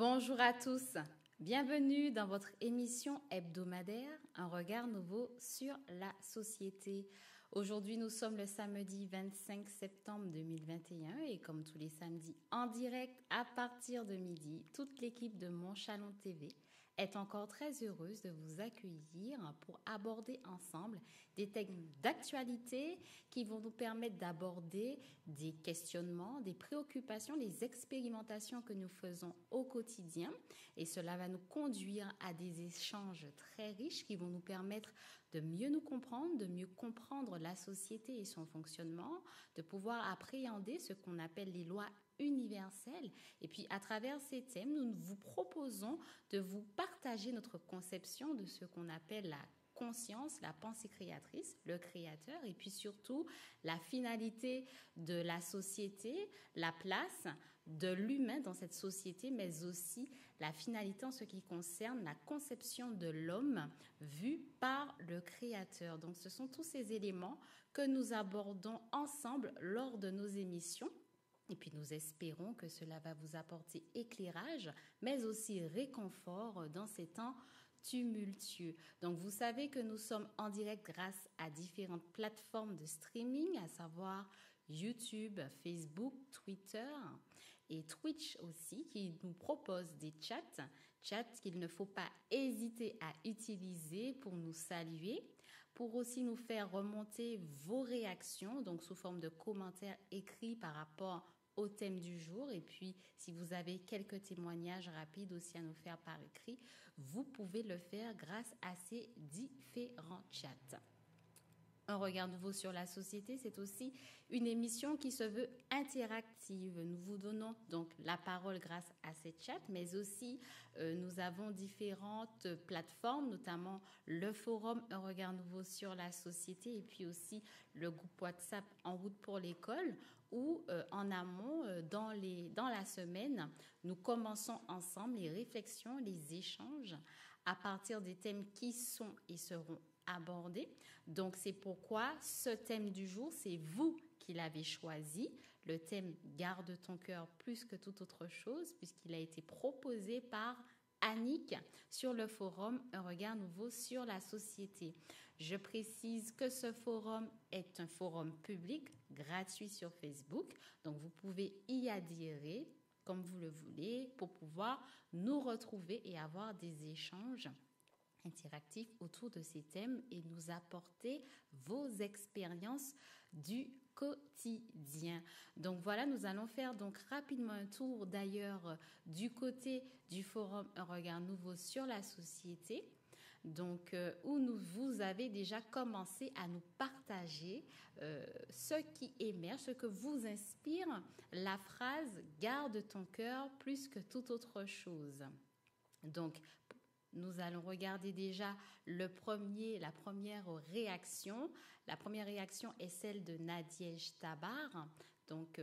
Bonjour à tous, bienvenue dans votre émission hebdomadaire, un regard nouveau sur la société. Aujourd'hui, nous sommes le samedi 25 septembre 2021 et comme tous les samedis en direct à partir de midi, toute l'équipe de Mon Chalon TV est encore très heureuse de vous accueillir pour aborder ensemble des thèmes d'actualité qui vont nous permettre d'aborder des questionnements, des préoccupations, des expérimentations que nous faisons au quotidien. Et cela va nous conduire à des échanges très riches qui vont nous permettre de mieux nous comprendre, de mieux comprendre la société et son fonctionnement, de pouvoir appréhender ce qu'on appelle les lois universelle. Et puis, à travers ces thèmes, nous vous proposons de vous partager notre conception de ce qu'on appelle la conscience, la pensée créatrice, le créateur, et puis surtout la finalité de la société, la place de l'humain dans cette société, mais aussi la finalité en ce qui concerne la conception de l'homme vu par le créateur. Donc, ce sont tous ces éléments que nous abordons ensemble lors de nos émissions. Et puis nous espérons que cela va vous apporter éclairage, mais aussi réconfort dans ces temps tumultueux. Donc vous savez que nous sommes en direct grâce à différentes plateformes de streaming, à savoir YouTube, Facebook, Twitter et Twitch aussi, qui nous proposent des chats qu'il ne faut pas hésiter à utiliser pour nous saluer, pour aussi nous faire remonter vos réactions, donc sous forme de commentaires écrits par rapport au thème du jour. Et puis, si vous avez quelques témoignages rapides aussi à nous faire par écrit, vous pouvez le faire grâce à ces différents chats. Un regard nouveau sur la société, c'est aussi une émission qui se veut interactive. Nous vous donnons donc la parole grâce à ces chats, mais aussi nous avons différentes plateformes, notamment le forum Un regard nouveau sur la société et puis aussi le groupe WhatsApp En route pour l'école, où en amont, dans la semaine, nous commençons ensemble les réflexions, les échanges à partir des thèmes qui sont et seront abordés. Donc, c'est pourquoi ce thème du jour, c'est vous qui l'avez choisi. Le thème « Garde ton cœur plus que toute autre chose » puisqu'il a été proposé par Annick sur le forum Un regard nouveau sur la société. Je précise que ce forum est un forum public gratuit sur Facebook. Donc, vous pouvez y adhérer comme vous le voulez pour pouvoir nous retrouver et avoir des échanges interactifs autour de ces thèmes et nous apporter vos expériences du quotidien. Donc voilà, nous allons faire donc rapidement un tour d'ailleurs du côté du forum Un regard nouveau sur la société. Donc, où vous avez déjà commencé à nous partager ce qui émerge, ce que vous inspire la phrase « Garde ton cœur plus que toute autre chose ». Donc, nous allons regarder déjà la première réaction. La première réaction est celle de Nadiège Tabar, donc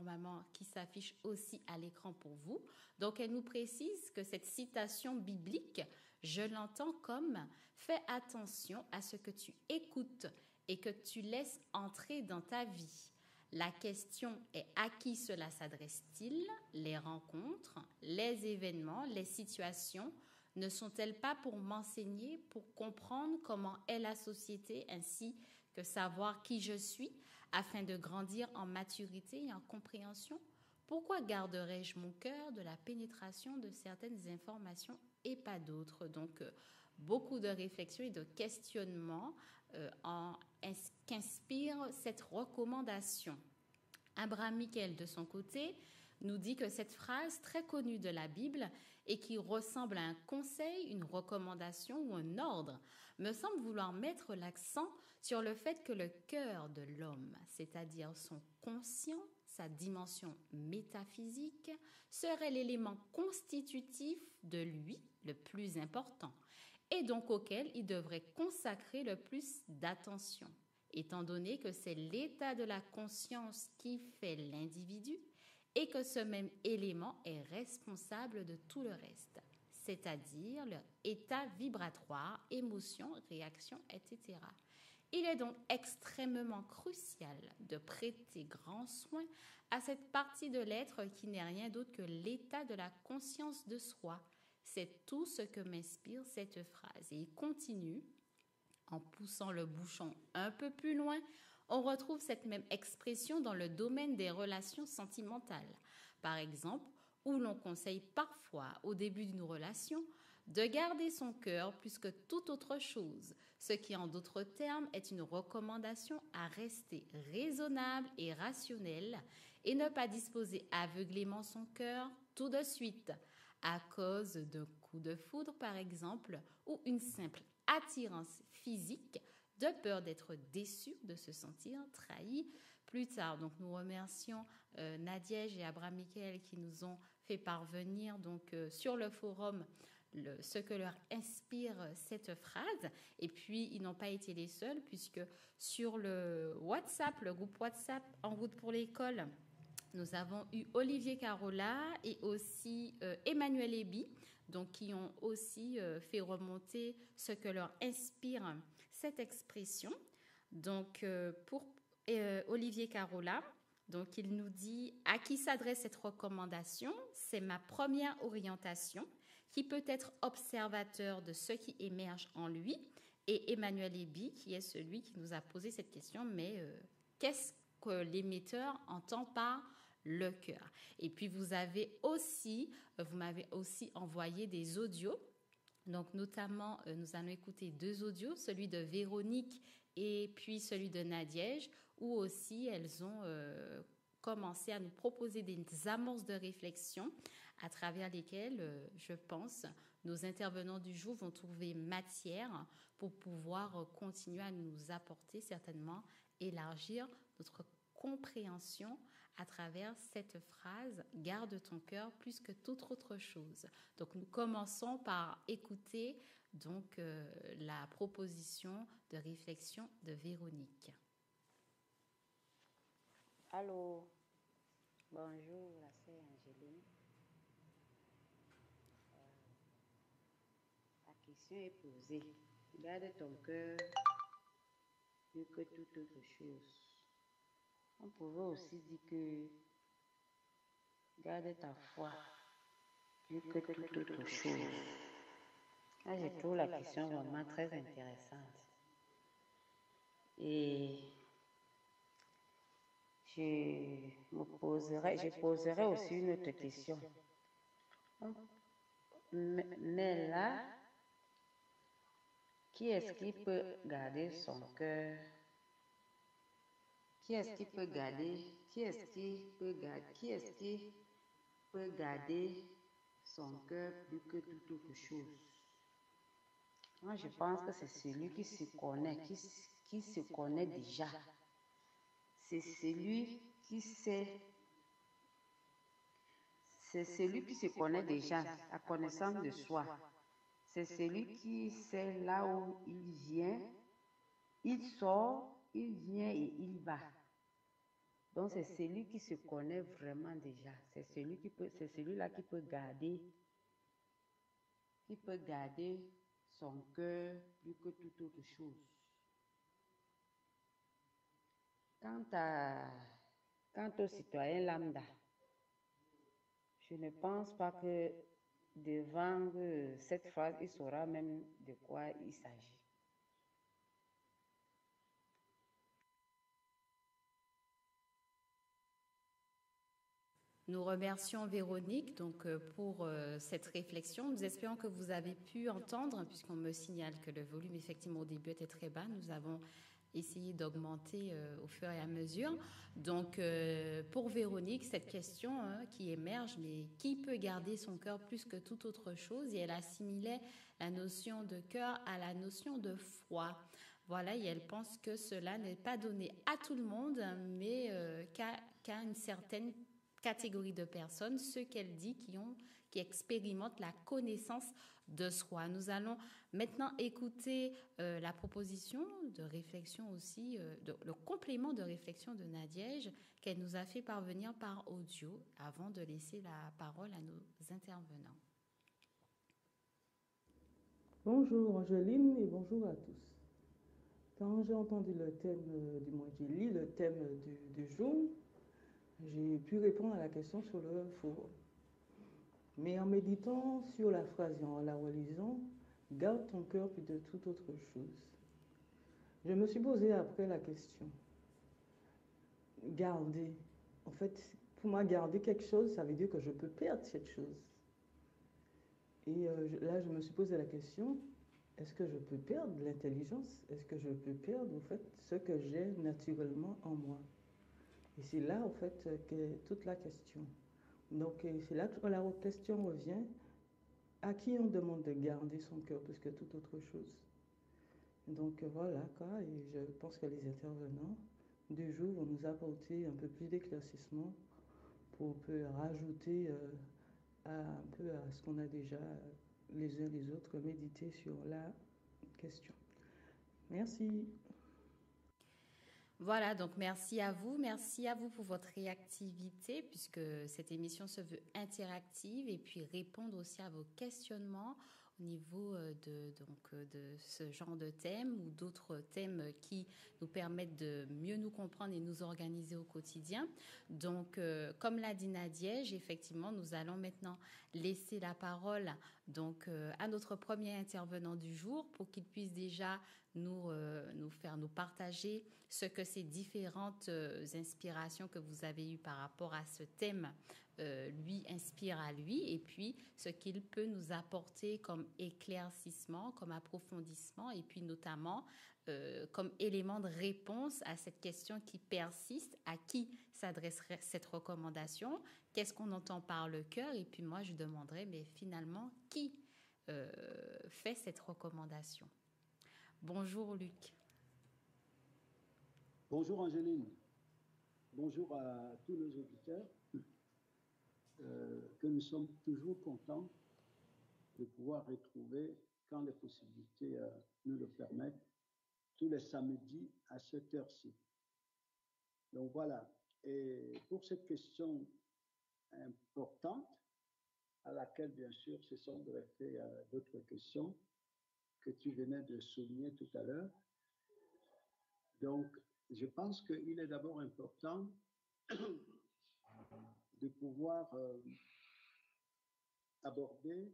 qui s'affiche aussi à l'écran pour vous. Donc, elle nous précise que cette citation biblique, je l'entends comme « Fais attention à ce que tu écoutes et que tu laisses entrer dans ta vie ». La question est à qui cela s'adresse-t-il? Les rencontres, les événements, les situations ne sont-elles pas pour m'enseigner, pour comprendre comment est la société ainsi que savoir qui je suis afin de grandir en maturité et en compréhension? Pourquoi garderais-je mon cœur de la pénétration de certaines informations et pas d'autres? Donc, beaucoup de réflexions et de questionnements qu'inspire cette recommandation. Abraham Michael, de son côté, nous dit que cette phrase très connue de la Bible et qui ressemble à un conseil, une recommandation ou un ordre, me semble vouloir mettre l'accent sur le fait que le cœur de l'homme, c'est-à-dire son conscient, sa dimension métaphysique, serait l'élément constitutif de lui le plus important et donc auquel il devrait consacrer le plus d'attention, étant donné que c'est l'état de la conscience qui fait l'individu et que ce même élément est responsable de tout le reste, c'est-à-dire leur état vibratoire, émotion, réaction, etc. Il est donc extrêmement crucial de prêter grand soin à cette partie de l'être qui n'est rien d'autre que l'état de la conscience de soi. C'est tout ce que m'inspire cette phrase. Et il continue, en poussant le bouchon un peu plus loin, on retrouve cette même expression dans le domaine des relations sentimentales. Par exemple, où l'on conseille parfois au début d'une relation de garder son cœur plus que toute autre chose, ce qui en d'autres termes est une recommandation à rester raisonnable et rationnel et ne pas disposer aveuglément son cœur tout de suite à cause d'un coup de foudre par exemple ou une simple attirance physique de peur d'être déçu, de se sentir trahi plus tard. Donc nous remercions Nadiège et Abraham Michael qui nous ont fait parvenir donc sur le forum ce que leur inspire cette phrase. Et puis, ils n'ont pas été les seuls, puisque sur le WhatsApp, le groupe WhatsApp En route pour l'école, nous avons eu Olivier Carola et aussi Emmanuel Ebi, donc qui ont aussi fait remonter ce que leur inspire cette expression. Donc, pour Olivier Carola, donc il nous dit à qui s'adresse cette recommandation. C'est ma première orientation qui peut être observateur de ce qui émerge en lui, et Emmanuel Ebi, qui est celui qui nous a posé cette question, mais qu'est-ce que l'émetteur entend par le cœur? Et puis vous m'avez aussi envoyé des audios, donc notamment nous allons écouter 2 audios, celui de Véronique et puis celui de Nadiège, où aussi elles ont commencé à nous proposer des amorces de réflexion à travers lesquelles, je pense, nos intervenants du jour vont trouver matière pour pouvoir continuer à nous apporter, certainement, élargir notre compréhension à travers cette phrase « Garde ton cœur plus que toute autre chose ». Donc, nous commençons par écouter donc, la proposition de réflexion de Véronique. Allô, bonjour, la sœur Angéline. La question est posée. Garde ton cœur plus que toute autre chose. On pourrait aussi dire que garde ta foi plus que toute autre chose. Là, je trouve la question vraiment très intéressante. Et je poserai aussi une autre question. Mais là, qui est-ce qui peut garder son cœur? Qui est-ce qui peut garder son cœur plus que toute autre chose? Moi, je pense que c'est celui qui se connaît, qui se connaît déjà. C'est celui qui sait. C'est celui qui se connaît déjà, la connaissance de soi. C'est celui qui sait là où il vient, il sort, il vient et il va. Donc c'est celui qui se connaît vraiment déjà. C'est celui-là qui peut garder son cœur plus que toute autre chose. Quant au citoyen lambda, je ne pense pas que devant cette phrase, il saura même de quoi il s'agit. Nous remercions Véronique donc, pour cette réflexion. Nous espérons que vous avez pu entendre, puisqu'on me signale que le volume, effectivement, au début était très bas. Nous avons essayé d'augmenter au fur et à mesure. Donc, pour Véronique, cette question qui émerge, mais qui peut garder son cœur plus que toute autre chose? Et elle assimilait la notion de cœur à la notion de foi. Voilà, et elle pense que cela n'est pas donné à tout le monde, mais qu'à une certaine catégorie de personnes, ceux qu'elle dit qui expérimentent la connaissance de soi. Nous allons maintenant écouter la proposition de réflexion aussi, le complément de réflexion de Nadiège qu'elle nous a fait parvenir par audio avant de laisser la parole à nos intervenants. Bonjour Angéline et bonjour à tous. Quand j'ai entendu le thème, du moins j'ai lu le thème du jour, j'ai pu répondre à la question sur le four. Mais en méditant sur la phrase et en la relisant, garde ton cœur plus de toute autre chose. Je me suis posé après la question. Garder. En fait, pour moi, garder quelque chose, ça veut dire que je peux perdre cette chose. Et là, je me suis posé la question, est-ce que je peux perdre l'intelligence? Est-ce que je peux perdre, en fait, ce que j'ai naturellement en moi? Et c'est là, en fait, que toute la question. Donc, c'est là que la question revient, à qui on demande de garder son cœur plus que toute autre chose? Donc, voilà, quoi, et je pense que les intervenants du jour vont nous apporter un peu plus d'éclaircissement pour peu rajouter un peu à ce qu'on a déjà les uns les autres médité sur la question. Merci. Voilà, donc merci à vous pour votre réactivité puisque cette émission se veut interactive et puis répondre aussi à vos questionnements au niveau de ce genre de thème ou d'autres thèmes qui nous permettent de mieux nous comprendre et nous organiser au quotidien. Donc, comme l'a dit Nadiège, effectivement, nous allons maintenant laisser la parole à notre premier intervenant du jour pour qu'il puisse déjà nous partager ce que ces différentes inspirations que vous avez eues par rapport à ce thème lui inspirent à lui et puis ce qu'il peut nous apporter comme éclaircissement, comme approfondissement et puis notamment comme élément de réponse à cette question qui persiste, à qui s'adresserait cette recommandation, qu'est-ce qu'on entend par le cœur et puis moi je demanderais mais finalement qui fait cette recommandation. Bonjour Luc. Bonjour Angéline. Bonjour à tous nos auditeurs. Que nous sommes toujours contents de pouvoir retrouver, quand les possibilités nous le permettent, tous les samedis à cette heure-ci. Donc voilà. Et pour cette question importante, à laquelle bien sûr se sont greffées d'autres questions que tu venais de souligner tout à l'heure. Donc, je pense qu'il est d'abord important de pouvoir aborder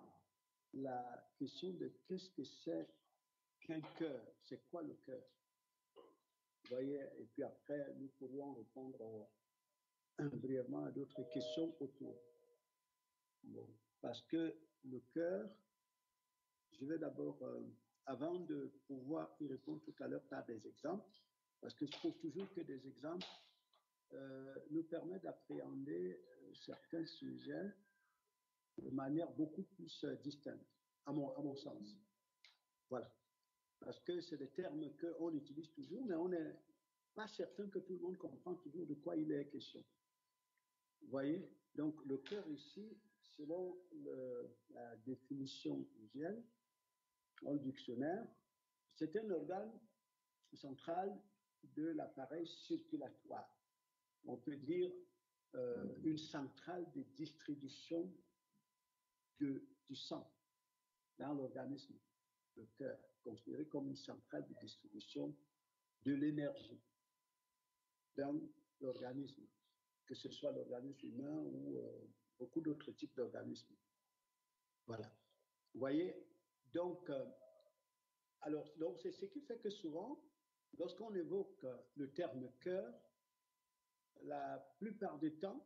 la question de qu'est-ce que c'est qu'un cœur, c'est quoi le cœur? Vous voyez, et puis après, nous pourrions répondre brièvement à d'autres questions autour. Bon, parce que le cœur, je vais d'abord, avant de pouvoir y répondre tout à l'heure par des exemples, parce que je trouve toujours que des exemples nous permettent d'appréhender certains sujets de manière beaucoup plus distincte, à mon sens. Voilà. Parce que c'est des termes qu'on utilise toujours, mais on n'est pas certain que tout le monde comprend toujours de quoi il est question. Vous voyez? Donc, le cœur ici, selon la définition usuelle dans le dictionnaire, c'est un organe central de l'appareil circulatoire. On peut dire une centrale de distribution du sang dans l'organisme, le cœur, considéré comme une centrale de distribution de l'énergie dans l'organisme, que ce soit l'organisme humain ou beaucoup d'autres types d'organismes. Voilà. Vous voyez, donc c'est ce qui fait que souvent, lorsqu'on évoque le terme cœur, la plupart du temps,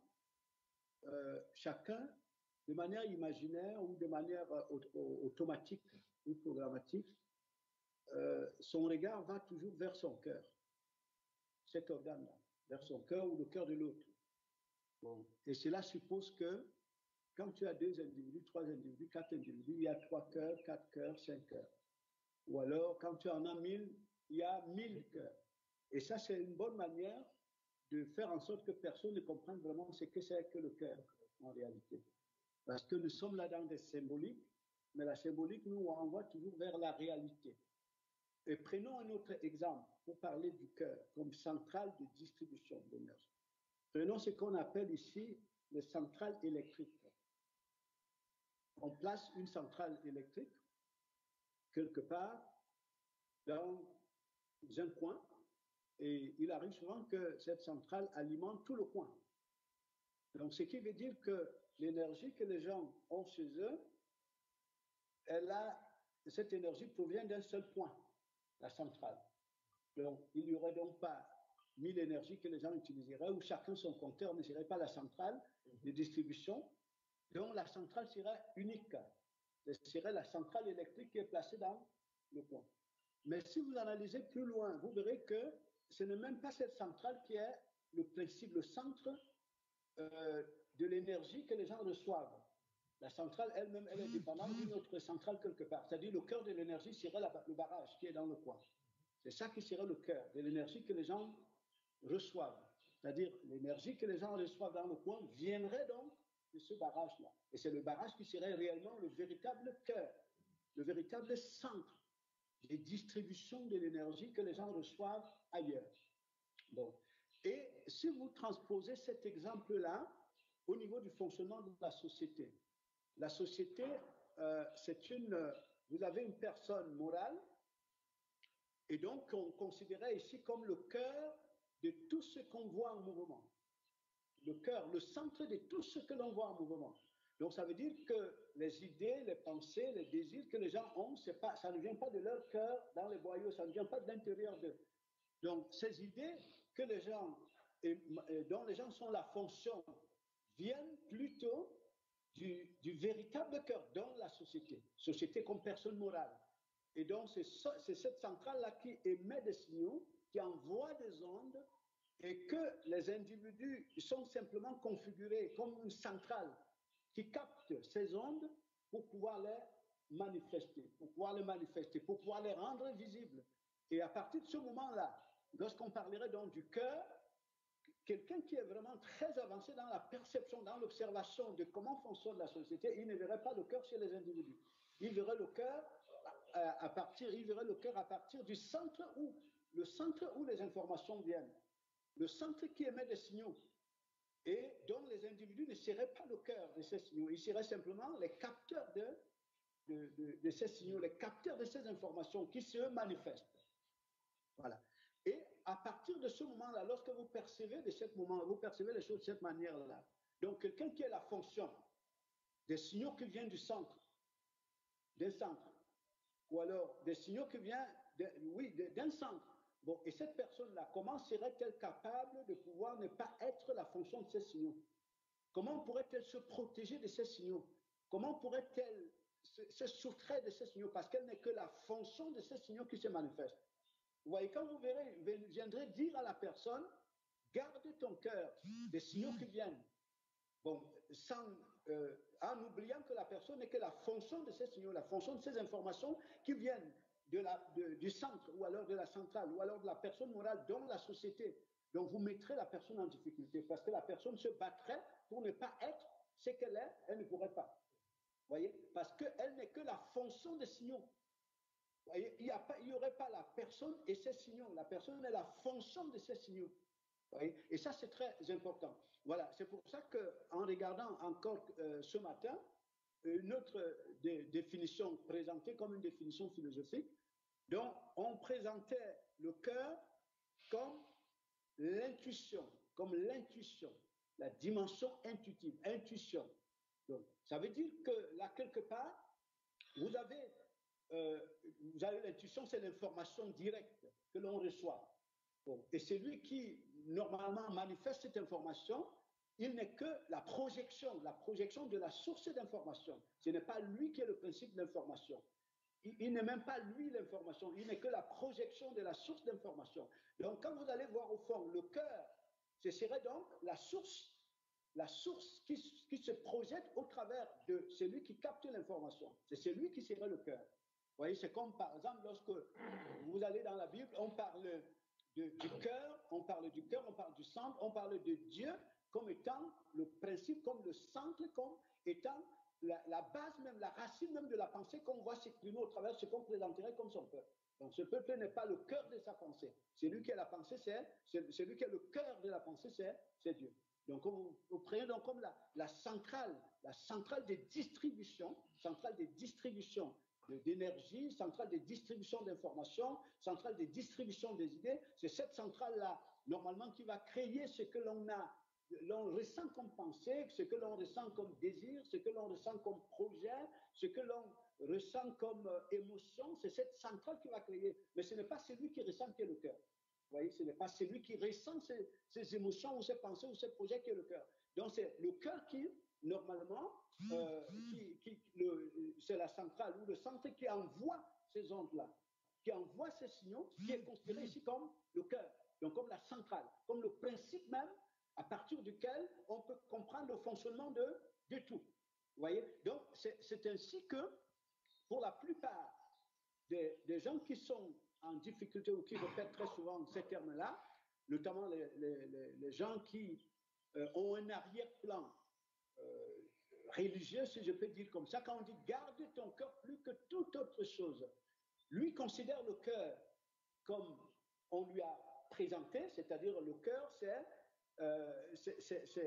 chacun, de manière imaginaire ou de manière automatique ou programmatique, son regard va toujours vers son cœur, cet organe-là, vers son cœur ou le cœur de l'autre. Bon. Et cela suppose que quand tu as 2 individus, 3 individus, 4 individus, il y a 3 cœurs, 4 cœurs, 5 cœurs. Ou alors, quand tu en as 1000, il y a 1000 cœurs. Et ça, c'est une bonne manière de faire en sorte que personne ne comprenne vraiment ce que c'est que le cœur, en réalité. Parce que nous sommes là dans des symboliques, mais la symbolique nous renvoie toujours vers la réalité. Et prenons un autre exemple pour parler du cœur comme centrale de distribution d'énergie. Prenons ce qu'on appelle ici les centrales électriques. On place une centrale électrique quelque part dans un coin, et il arrive souvent que cette centrale alimente tout le coin. Donc, ce qui veut dire que l'énergie que les gens ont chez eux, cette énergie provient d'un seul point, la centrale. Donc, il n'y aurait donc pas 1000 énergies que les gens utiliseraient, ou chacun son compteur ne serait pas la centrale de distribution. Donc, la centrale serait unique. Ce serait la centrale électrique qui est placée dans le coin. Mais si vous analysez plus loin, vous verrez que ce n'est même pas cette centrale qui est le principe, le centre de l'énergie que les gens reçoivent. La centrale elle-même, elle est dépendante d'une autre centrale quelque part. C'est-à-dire le cœur de l'énergie serait le barrage qui est dans le coin. C'est ça qui serait le cœur de l'énergie que les gens reçoivent. C'est-à-dire l'énergie que les gens reçoivent dans le coin viendrait donc de ce barrage-là. Et c'est le barrage qui serait réellement le véritable cœur, le véritable centre de distribution de l'énergie que les gens reçoivent ailleurs. Bon. Et si vous transposez cet exemple-là au niveau du fonctionnement de la société, vous avez une personne morale, et donc on considérait ici comme le cœur de tout ce qu'on voit en mouvement. Le cœur, le centre de tout ce que l'on voit en mouvement. Donc ça veut dire que les idées, les pensées, les désirs que les gens ont, ça ne vient pas de leur cœur dans les boyaux, ça ne vient pas de l'intérieur d'eux. Donc ces idées que les gens, dont les gens sont la fonction, viennent plutôt du véritable cœur dans la société comme personne morale. Et donc c'est cette centrale-là qui émet des signaux, qui envoie des ondes, et que les individus sont simplement configurés comme une centrale qui capte ces ondes pour pouvoir les manifester, pour pouvoir les rendre visibles. Et à partir de ce moment-là, lorsqu'on parlerait donc du cœur, quelqu'un qui est vraiment très avancé dans la perception, dans l'observation de comment fonctionne la société, il ne verrait pas le cœur chez les individus. Il verrait le cœur à partir du centre où les informations viennent, le centre qui émet des signaux, et dont les individus ne seraient pas le cœur de ces signaux, ils seraient simplement les capteurs de ces signaux, les capteurs de ces informations qui se manifestent. Voilà. Et à partir de ce moment-là, lorsque vous percevez les choses de cette manière-là, donc quelqu'un qui a la fonction des signaux qui viennent du centre, d'un centre, ou alors des signaux qui viennent, d'un centre. Bon, et cette personne-là, comment serait-elle capable de pouvoir ne pas être la fonction de ces signaux? Comment pourrait-elle se protéger de ces signaux? Comment pourrait-elle se soustraire de ces signaux? Parce qu'elle n'est que la fonction de ces signaux qui se manifestent. Vous voyez, quand vous viendrez dire à la personne, garde ton cœur des signaux qui viennent. Bon, en oubliant que la personne n'est que la fonction de ces signaux, la fonction de ces informations qui viennent du centre, ou alors de la centrale, ou alors de la personne morale dans la société. Donc vous mettrez la personne en difficulté, parce que la personne se battrait pour ne pas être ce qu'elle est, elle ne pourrait pas. Vous voyez, parce qu'elle n'est que la fonction des signaux. Vous voyez, il n'y aurait pas la personne et ses signaux. La personne est la fonction de ces signaux. Vous voyez, et ça, c'est très important. Voilà, c'est pour ça qu'en regardant encore ce matin, une autre définition présentée comme une définition philosophique, donc on présentait le cœur comme l'intuition, la dimension intuitive, intuition. Donc, ça veut dire que là, quelque part, vous avez l'intuition, c'est l'information directe que l'on reçoit. Bon, et celui qui, normalement, manifeste cette information, il n'est que la projection de la source d'information. Ce n'est pas lui qui est le principe de l'information. Il n'est même pas lui l'information, il n'est que la projection de la source d'information. Donc, quand vous allez voir au fond, le cœur, ce serait donc la source qui se projette au travers de celui qui capte l'information. C'est celui qui serait le cœur. Vous voyez, c'est comme par exemple lorsque vous allez dans la Bible, on parle du cœur, on parle du centre, on parle de Dieu comme étant le principe, comme le centre, comme étant la base même, la racine même de la pensée qu'on voit s'exprimer au travers de ce qu'on présenterait comme son peuple. Donc ce peuple n'est pas le cœur de sa pensée. Celui qui a la pensée, celui qui a le cœur de la pensée, c'est Dieu. Donc vous prenez donc comme la centrale de distribution d'énergie, centrale de distribution d'informations, centrale de distribution des idées. C'est cette centrale-là, normalement, qui va créer ce que l'on ressent comme pensée, ce que l'on ressent comme désir, ce que l'on ressent comme projet, ce que l'on ressent comme émotion. C'est cette centrale qui va créer. Mais ce n'est pas celui qui ressent qui est le cœur. Vous voyez, ce n'est pas celui qui ressent ces émotions ou ces pensées ou ces projets qui est le cœur. Donc, c'est le cœur qui, normalement, c'est la centrale ou le centre qui envoie ces ondes-là, qui envoie ces signaux, qui est considéré ici comme le cœur, donc comme la centrale, comme le principe même à partir duquel on peut comprendre le fonctionnement de tout. Vous voyez? Donc, c'est ainsi que, pour la plupart des gens qui sont en difficulté ou qui répètent très souvent ces termes-là, notamment les gens qui ont un arrière-plan religieux, si je peux dire comme ça, quand on dit garde ton cœur plus que toute autre chose, lui considère le cœur comme on lui a présenté, c'est-à-dire le cœur, c'est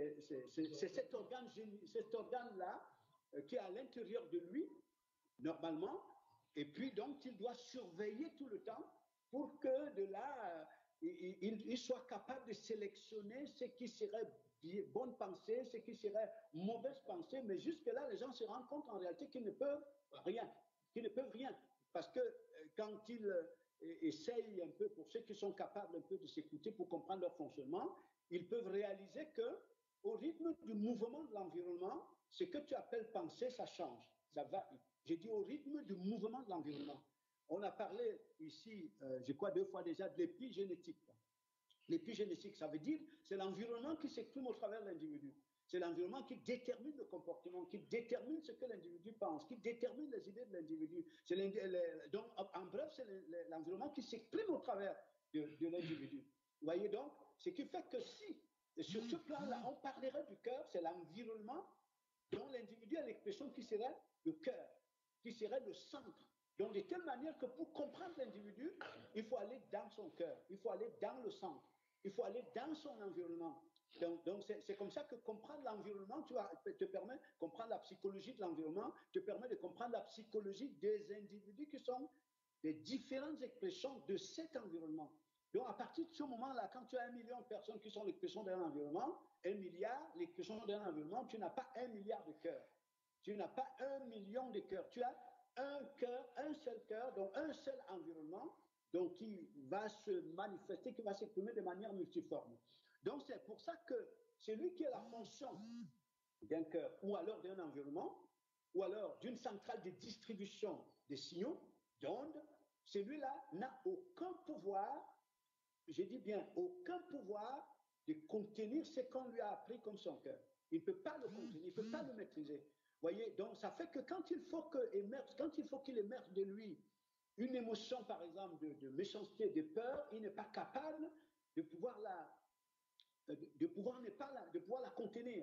cet organe-là qui est à l'intérieur de lui, normalement, et puis donc il doit surveiller tout le temps pour que de là, il soit capable de sélectionner ce qui serait bonne pensée, ce qui serait mauvaise pensée, mais jusque-là, les gens se rendent compte en réalité qu'ils ne peuvent rien, parce que quand ils essayent un peu, pour ceux qui sont capables un peu de s'écouter pour comprendre leur fonctionnement, ils peuvent réaliser que au rythme du mouvement de l'environnement, ce que tu appelles penser, ça change, ça va. J'ai dit au rythme du mouvement de l'environnement. On a parlé ici, je crois 2 fois déjà, de l'épigénétique. L'épigénétique, ça veut dire c'est l'environnement qui s'exprime au travers de l'individu. C'est l'environnement qui détermine le comportement, qui détermine ce que l'individu pense, qui détermine les idées de l'individu. Donc, en bref, c'est l'environnement qui s'exprime au travers de l'individu. Vous voyez donc, ce qui fait que si, sur ce plan-là, on parlerait du cœur, c'est l'environnement dont l'individu a l'expression qui serait le cœur, qui serait le centre. Donc, de telle manière que pour comprendre l'individu, il faut aller dans son cœur, il faut aller dans le centre, il faut aller dans son environnement. Donc c'est comme ça que comprendre l'environnement te permet de comprendre la psychologie de l'environnement, te permet de comprendre la psychologie des individus qui sont des différentes expressions de cet environnement. Donc, à partir de ce moment-là, quand tu as 1 million de personnes qui sont l'expression d'un environnement, 1 milliard, l'expression d'un environnement, tu n'as pas 1 milliard de cœurs. Tu n'as pas 1 million de cœurs. Tu as un cœur, un seul cœur, donc un seul environnement, donc qui va se manifester, qui va s'exprimer de manière multiforme. Donc, c'est pour ça que celui qui a la fonction d'un cœur, ou alors d'un environnement, ou alors d'une centrale de distribution des signaux, d'ondes, celui-là n'a aucun pouvoir, je dis bien aucun pouvoir de contenir ce qu'on lui a appris comme son cœur. Il ne peut pas le contenir, il ne peut pas le maîtriser. Voyez, donc ça fait que quand il faut qu'il émerge de lui une émotion, par exemple, de méchanceté, de peur, il n'est pas capable de pouvoir la contenir,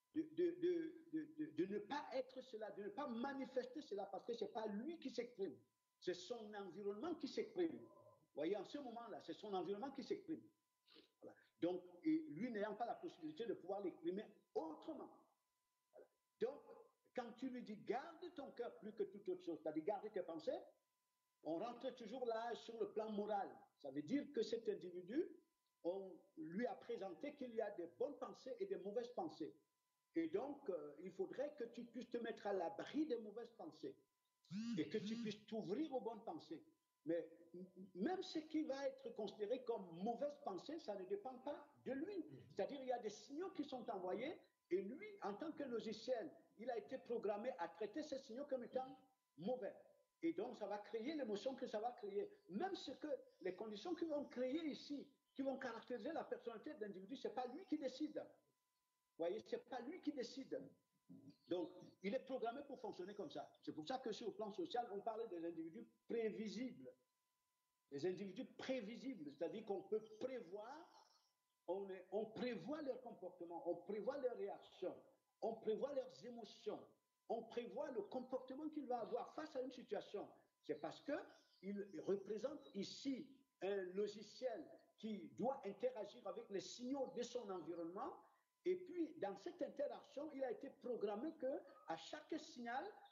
de ne pas être cela, de ne pas manifester cela, parce que ce n'est pas lui qui s'exprime, c'est son environnement qui s'exprime. Vous voyez, en ce moment-là, c'est son environnement qui s'exprime. Voilà. Donc, lui n'ayant pas la possibilité de pouvoir l'exprimer autrement. Voilà. Donc, quand tu lui dis garde ton cœur plus que toute autre chose, c'est-à-dire garde tes pensées, on rentre toujours là sur le plan moral. Ça veut dire que cet individu, on lui a présenté qu'il y a des bonnes pensées et des mauvaises pensées. Et donc, il faudrait que tu puisses te mettre à l'abri des mauvaises pensées et que tu puisses t'ouvrir aux bonnes pensées. Mais même ce qui va être considéré comme mauvaise pensée, ça ne dépend pas de lui. C'est-à-dire, il y a des signaux qui sont envoyés et lui, en tant que logiciel, il a été programmé à traiter ces signaux comme étant mauvais. Et donc, ça va créer l'émotion que ça va créer. Même les conditions qui vont créer ici, qui vont caractériser la personnalité de l'individu, ce n'est pas lui qui décide. Vous voyez, ce n'est pas lui qui décide. Donc, il est programmé pour fonctionner comme ça. C'est pour ça que sur le plan social, on parlait des individus prévisibles. Les individus prévisibles, c'est-à-dire qu'on peut prévoir, on prévoit leur comportement, on prévoit leurs réactions, on prévoit leurs émotions, on prévoit le comportement qu'il va avoir face à une situation. C'est parce qu'il représente ici un logiciel qui doit interagir avec les signaux de son environnement. Et puis, dans cette interaction, il a été programmé qu'à chaque signal,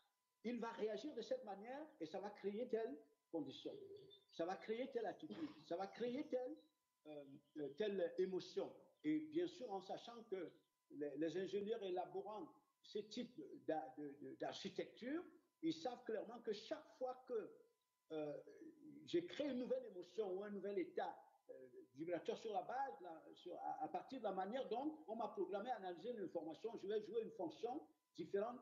il va réagir de cette manière et ça va créer telle condition, ça va créer telle attitude, ça va créer telle émotion. Et bien sûr, en sachant que les ingénieurs élaborant ce type d'architecture, ils savent clairement que chaque fois que j'ai créé une nouvelle émotion ou un nouvel état vibratoire sur la base, à partir de la manière dont on m'a programmé à analyser l'information, je vais jouer une fonction différente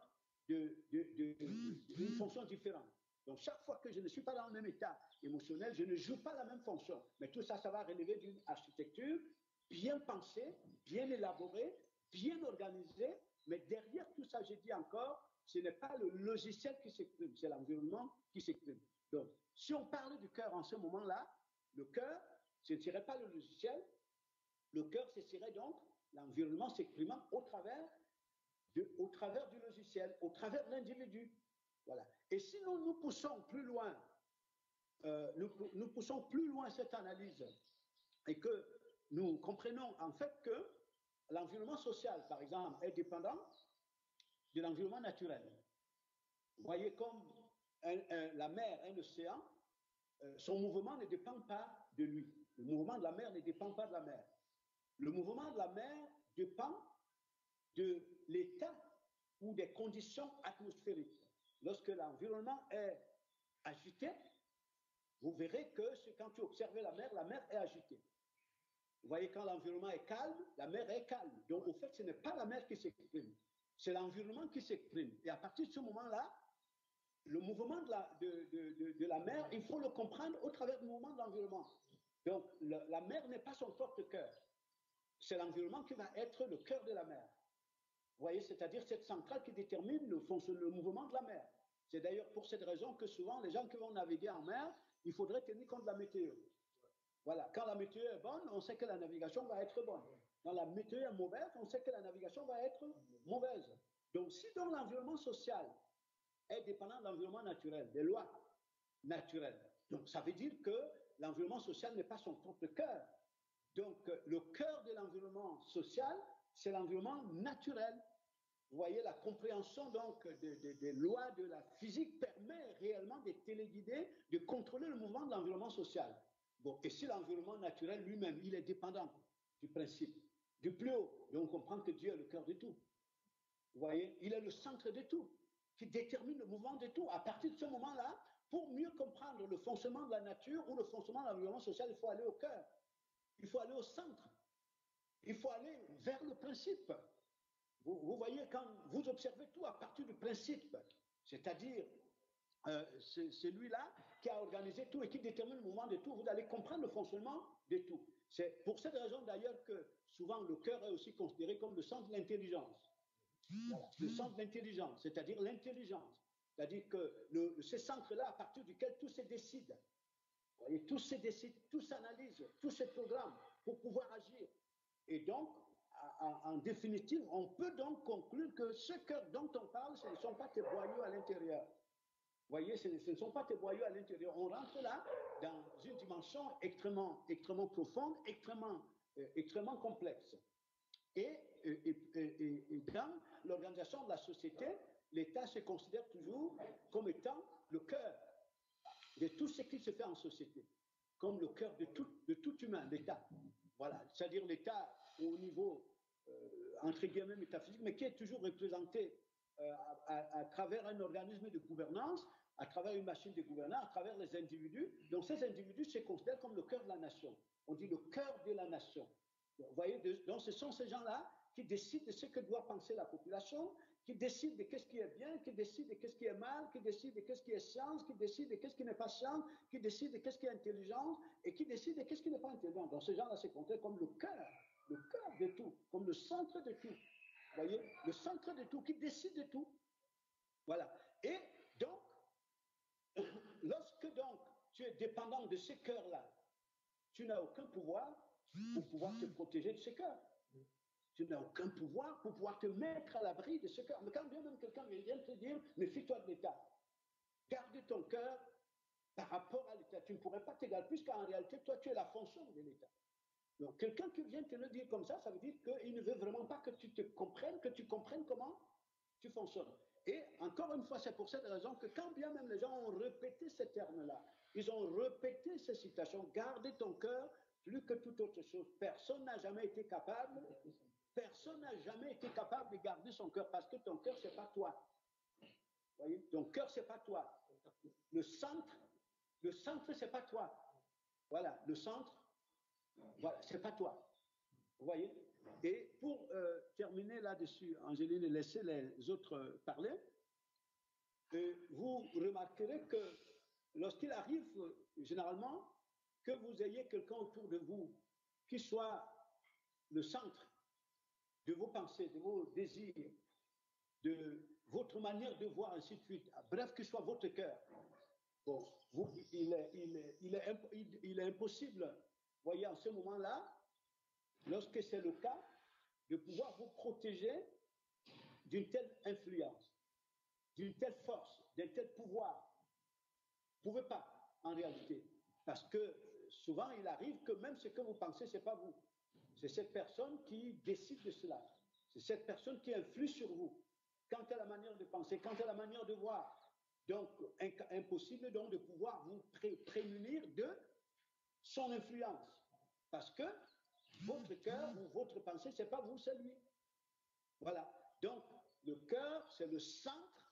une fonction différente. Donc, chaque fois que je ne suis pas dans le même état émotionnel, je ne joue pas la même fonction. Mais tout ça, ça va relever d'une architecture bien pensée, bien élaborée, bien organisée. Mais derrière tout ça, j'ai dit encore, ce n'est pas le logiciel qui s'exprime, c'est l'environnement qui s'exprime. Donc, si on parle du cœur en ce moment-là, le cœur, ce ne serait pas le logiciel. Le cœur, ce serait donc l'environnement s'exprimant au travers du logiciel, au travers de l'individu. Voilà. Et si nous poussons plus loin, nous poussons plus loin cette analyse et que nous comprenons en fait que l'environnement social, par exemple, est dépendant de l'environnement naturel. Vous voyez comme la mer, un océan, son mouvement ne dépend pas de lui. Le mouvement de la mer ne dépend pas de la mer. Le mouvement de la mer dépend de l'état ou des conditions atmosphériques. Lorsque l'environnement est agité, vous verrez que quand tu observes la mer est agitée. Vous voyez, quand l'environnement est calme, la mer est calme. Donc, au fait, ce n'est pas la mer qui s'exprime, c'est l'environnement qui s'exprime. Et à partir de ce moment-là, le mouvement de la mer, il faut le comprendre au travers du mouvement de l'environnement. Donc, la mer n'est pas son propre cœur. C'est l'environnement qui va être le cœur de la mer. Vous voyez, c'est-à-dire cette centrale qui détermine le mouvement de la mer. C'est d'ailleurs pour cette raison que souvent, les gens qui vont naviguer en mer, il faudrait tenir compte de la météo. Voilà, quand la météo est bonne, on sait que la navigation va être bonne. Quand la météo est mauvaise, on sait que la navigation va être mauvaise. Donc, si donc l'environnement social est dépendant de l'environnement naturel, des lois naturelles, donc ça veut dire que l'environnement social n'est pas son propre cœur. Donc, le cœur de l'environnement social, c'est l'environnement naturel. Vous voyez, la compréhension donc des lois de la physique permet réellement de téléguider, de contrôler le mouvement de l'environnement social. Bon, et si l'environnement naturel lui-même, il est dépendant du principe, du plus haut, donc on comprend que Dieu est le cœur de tout. Vous voyez, il est le centre de tout, qui détermine le mouvement de tout. À partir de ce moment-là, pour mieux comprendre le fonctionnement de la nature ou le fonctionnement de l'environnement social, il faut aller au cœur. Il faut aller au centre. Il faut aller vers le principe. Vous voyez, quand vous observez tout à partir du principe, c'est-à-dire celui-là qui a organisé tout et qui détermine le mouvement de tout, vous allez comprendre le fonctionnement de tout. C'est pour cette raison d'ailleurs que souvent le cœur est aussi considéré comme le centre de l'intelligence. Voilà, le centre de l'intelligence, c'est-à-dire l'intelligence. C'est-à-dire que ce centre-là, à partir duquel tout se décide, vous voyez, tout se décide, tout s'analyse, tout se programme pour pouvoir agir. Et donc, en définitive, on peut donc conclure que ce cœur dont on parle, ce ne sont pas tes boyaux à l'intérieur. Vous voyez, ce ne sont pas tes boyaux à l'intérieur. On rentre là dans une dimension extrêmement profonde, extrêmement complexe. Et dans l'organisation de la société, l'État se considère toujours comme étant le cœur de tout ce qui se fait en société, comme le cœur de tout humain, l'État. Voilà, c'est-à-dire l'État au niveau, entre guillemets, métaphysique, mais qui est toujours représenté à travers un organisme de gouvernance, à travers une machine de gouvernance, à travers les individus. Donc ces individus se considèrent comme le cœur de la nation. On dit le cœur de la nation. Vous voyez, donc ce sont ces gens-là qui décident de ce que doit penser la population, qui décident de qu'est-ce qui est bien, qui décident de qu'est-ce qui est mal, qui décident de qu'est-ce qui est science, qui décident de qu'est-ce qui n'est pas science, qui décident de qu'est-ce qui est intelligence et qui décident de qu'est-ce qui n'est pas intelligent. Donc ces gens-là se considèrent comme le cœur de tout, comme le centre de tout. Vous voyez, le centre de tout, qui décide de tout. Voilà. Et donc, lorsque donc tu es dépendant de ce cœur-là, tu n'as aucun pouvoir pour pouvoir te protéger de ce cœur. Tu n'as aucun pouvoir pour pouvoir te mettre à l'abri de ce cœur. Mais quand bien même quelqu'un vient te dire, méfie-toi de l'État. Garde ton cœur par rapport à l'État. Tu ne pourrais pas t'égaler, puisqu'en réalité, toi, tu es la fonction de l'État. Donc, quelqu'un qui vient te le dire comme ça veut dire qu'il ne veut vraiment pas que tu te comprennes, que tu comprennes comment tu fonctionnes. Et encore une fois, c'est pour cette raison que quand bien même les gens ont répété ces termes-là, ils ont répété ces citations, garder ton cœur plus que toute autre chose. Personne n'a jamais été capable, de garder son cœur parce que ton cœur, c'est pas toi. Voyez, ton cœur, c'est pas toi. Le centre, c'est pas toi. Voilà, le centre, voilà, c'est pas toi. Vous voyez? Et pour terminer là-dessus, Angéline, et laisser les autres parler, vous remarquerez que lorsqu'il arrive, généralement, que vous ayez quelqu'un autour de vous qui soit le centre de vos pensées, de vos désirs, de votre manière de voir, ainsi de suite, bref, que soit votre cœur, bon, il est impossible, voyez, en ce moment-là, lorsque c'est le cas, de pouvoir vous protéger d'une telle influence, d'une telle force, d'un tel pouvoir. Vous ne pouvez pas, en réalité. Parce que souvent, il arrive que même ce que vous pensez, ce n'est pas vous. C'est cette personne qui décide de cela. C'est cette personne qui influe sur vous. Quant à la manière de penser, quant à la manière de voir. Donc, impossible donc de pouvoir vous prémunir de son influence. Parce que votre cœur ou votre pensée, ce n'est pas vous, c'est lui. Voilà. Donc, le cœur, c'est le centre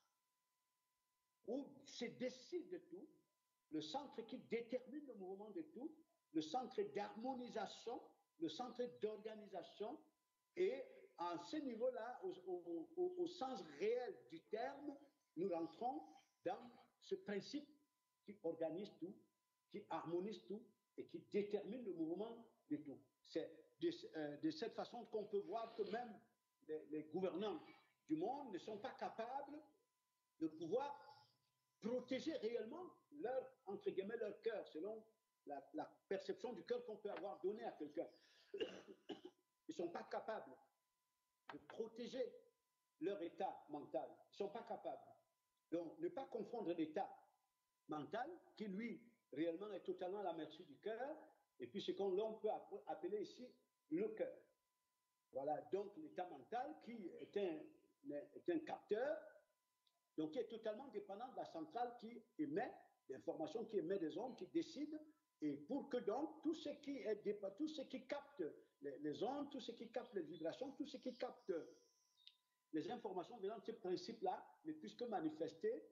où se décide de tout, le centre qui détermine le mouvement de tout, le centre d'harmonisation, le centre d'organisation, et à ce niveau-là, au sens réel du terme, nous rentrons dans ce principe qui organise tout, qui harmonise tout et qui détermine le mouvement de tout. C'est de cette façon qu'on peut voir que même les gouvernants du monde ne sont pas capables de pouvoir protéger réellement leur, entre guillemets, leur cœur, selon la perception du cœur qu'on peut avoir donné à quelqu'un. Ils ne sont pas capables de protéger leur état mental. Ils ne sont pas capables. Donc, ne pas confondre l'état mental, qui lui, réellement, est totalement à la merci du cœur, et puis ce qu'on peut appeler ici le cœur. Voilà, donc l'état mental qui est un capteur, donc qui est totalement dépendant de la centrale qui émet l'information, qui émet des ondes, qui décide, et pour que donc tout ce qui capte les ondes, tout ce qui capte les vibrations, tout ce qui capte les informations venant de ce principe-là ne puisse que manifester,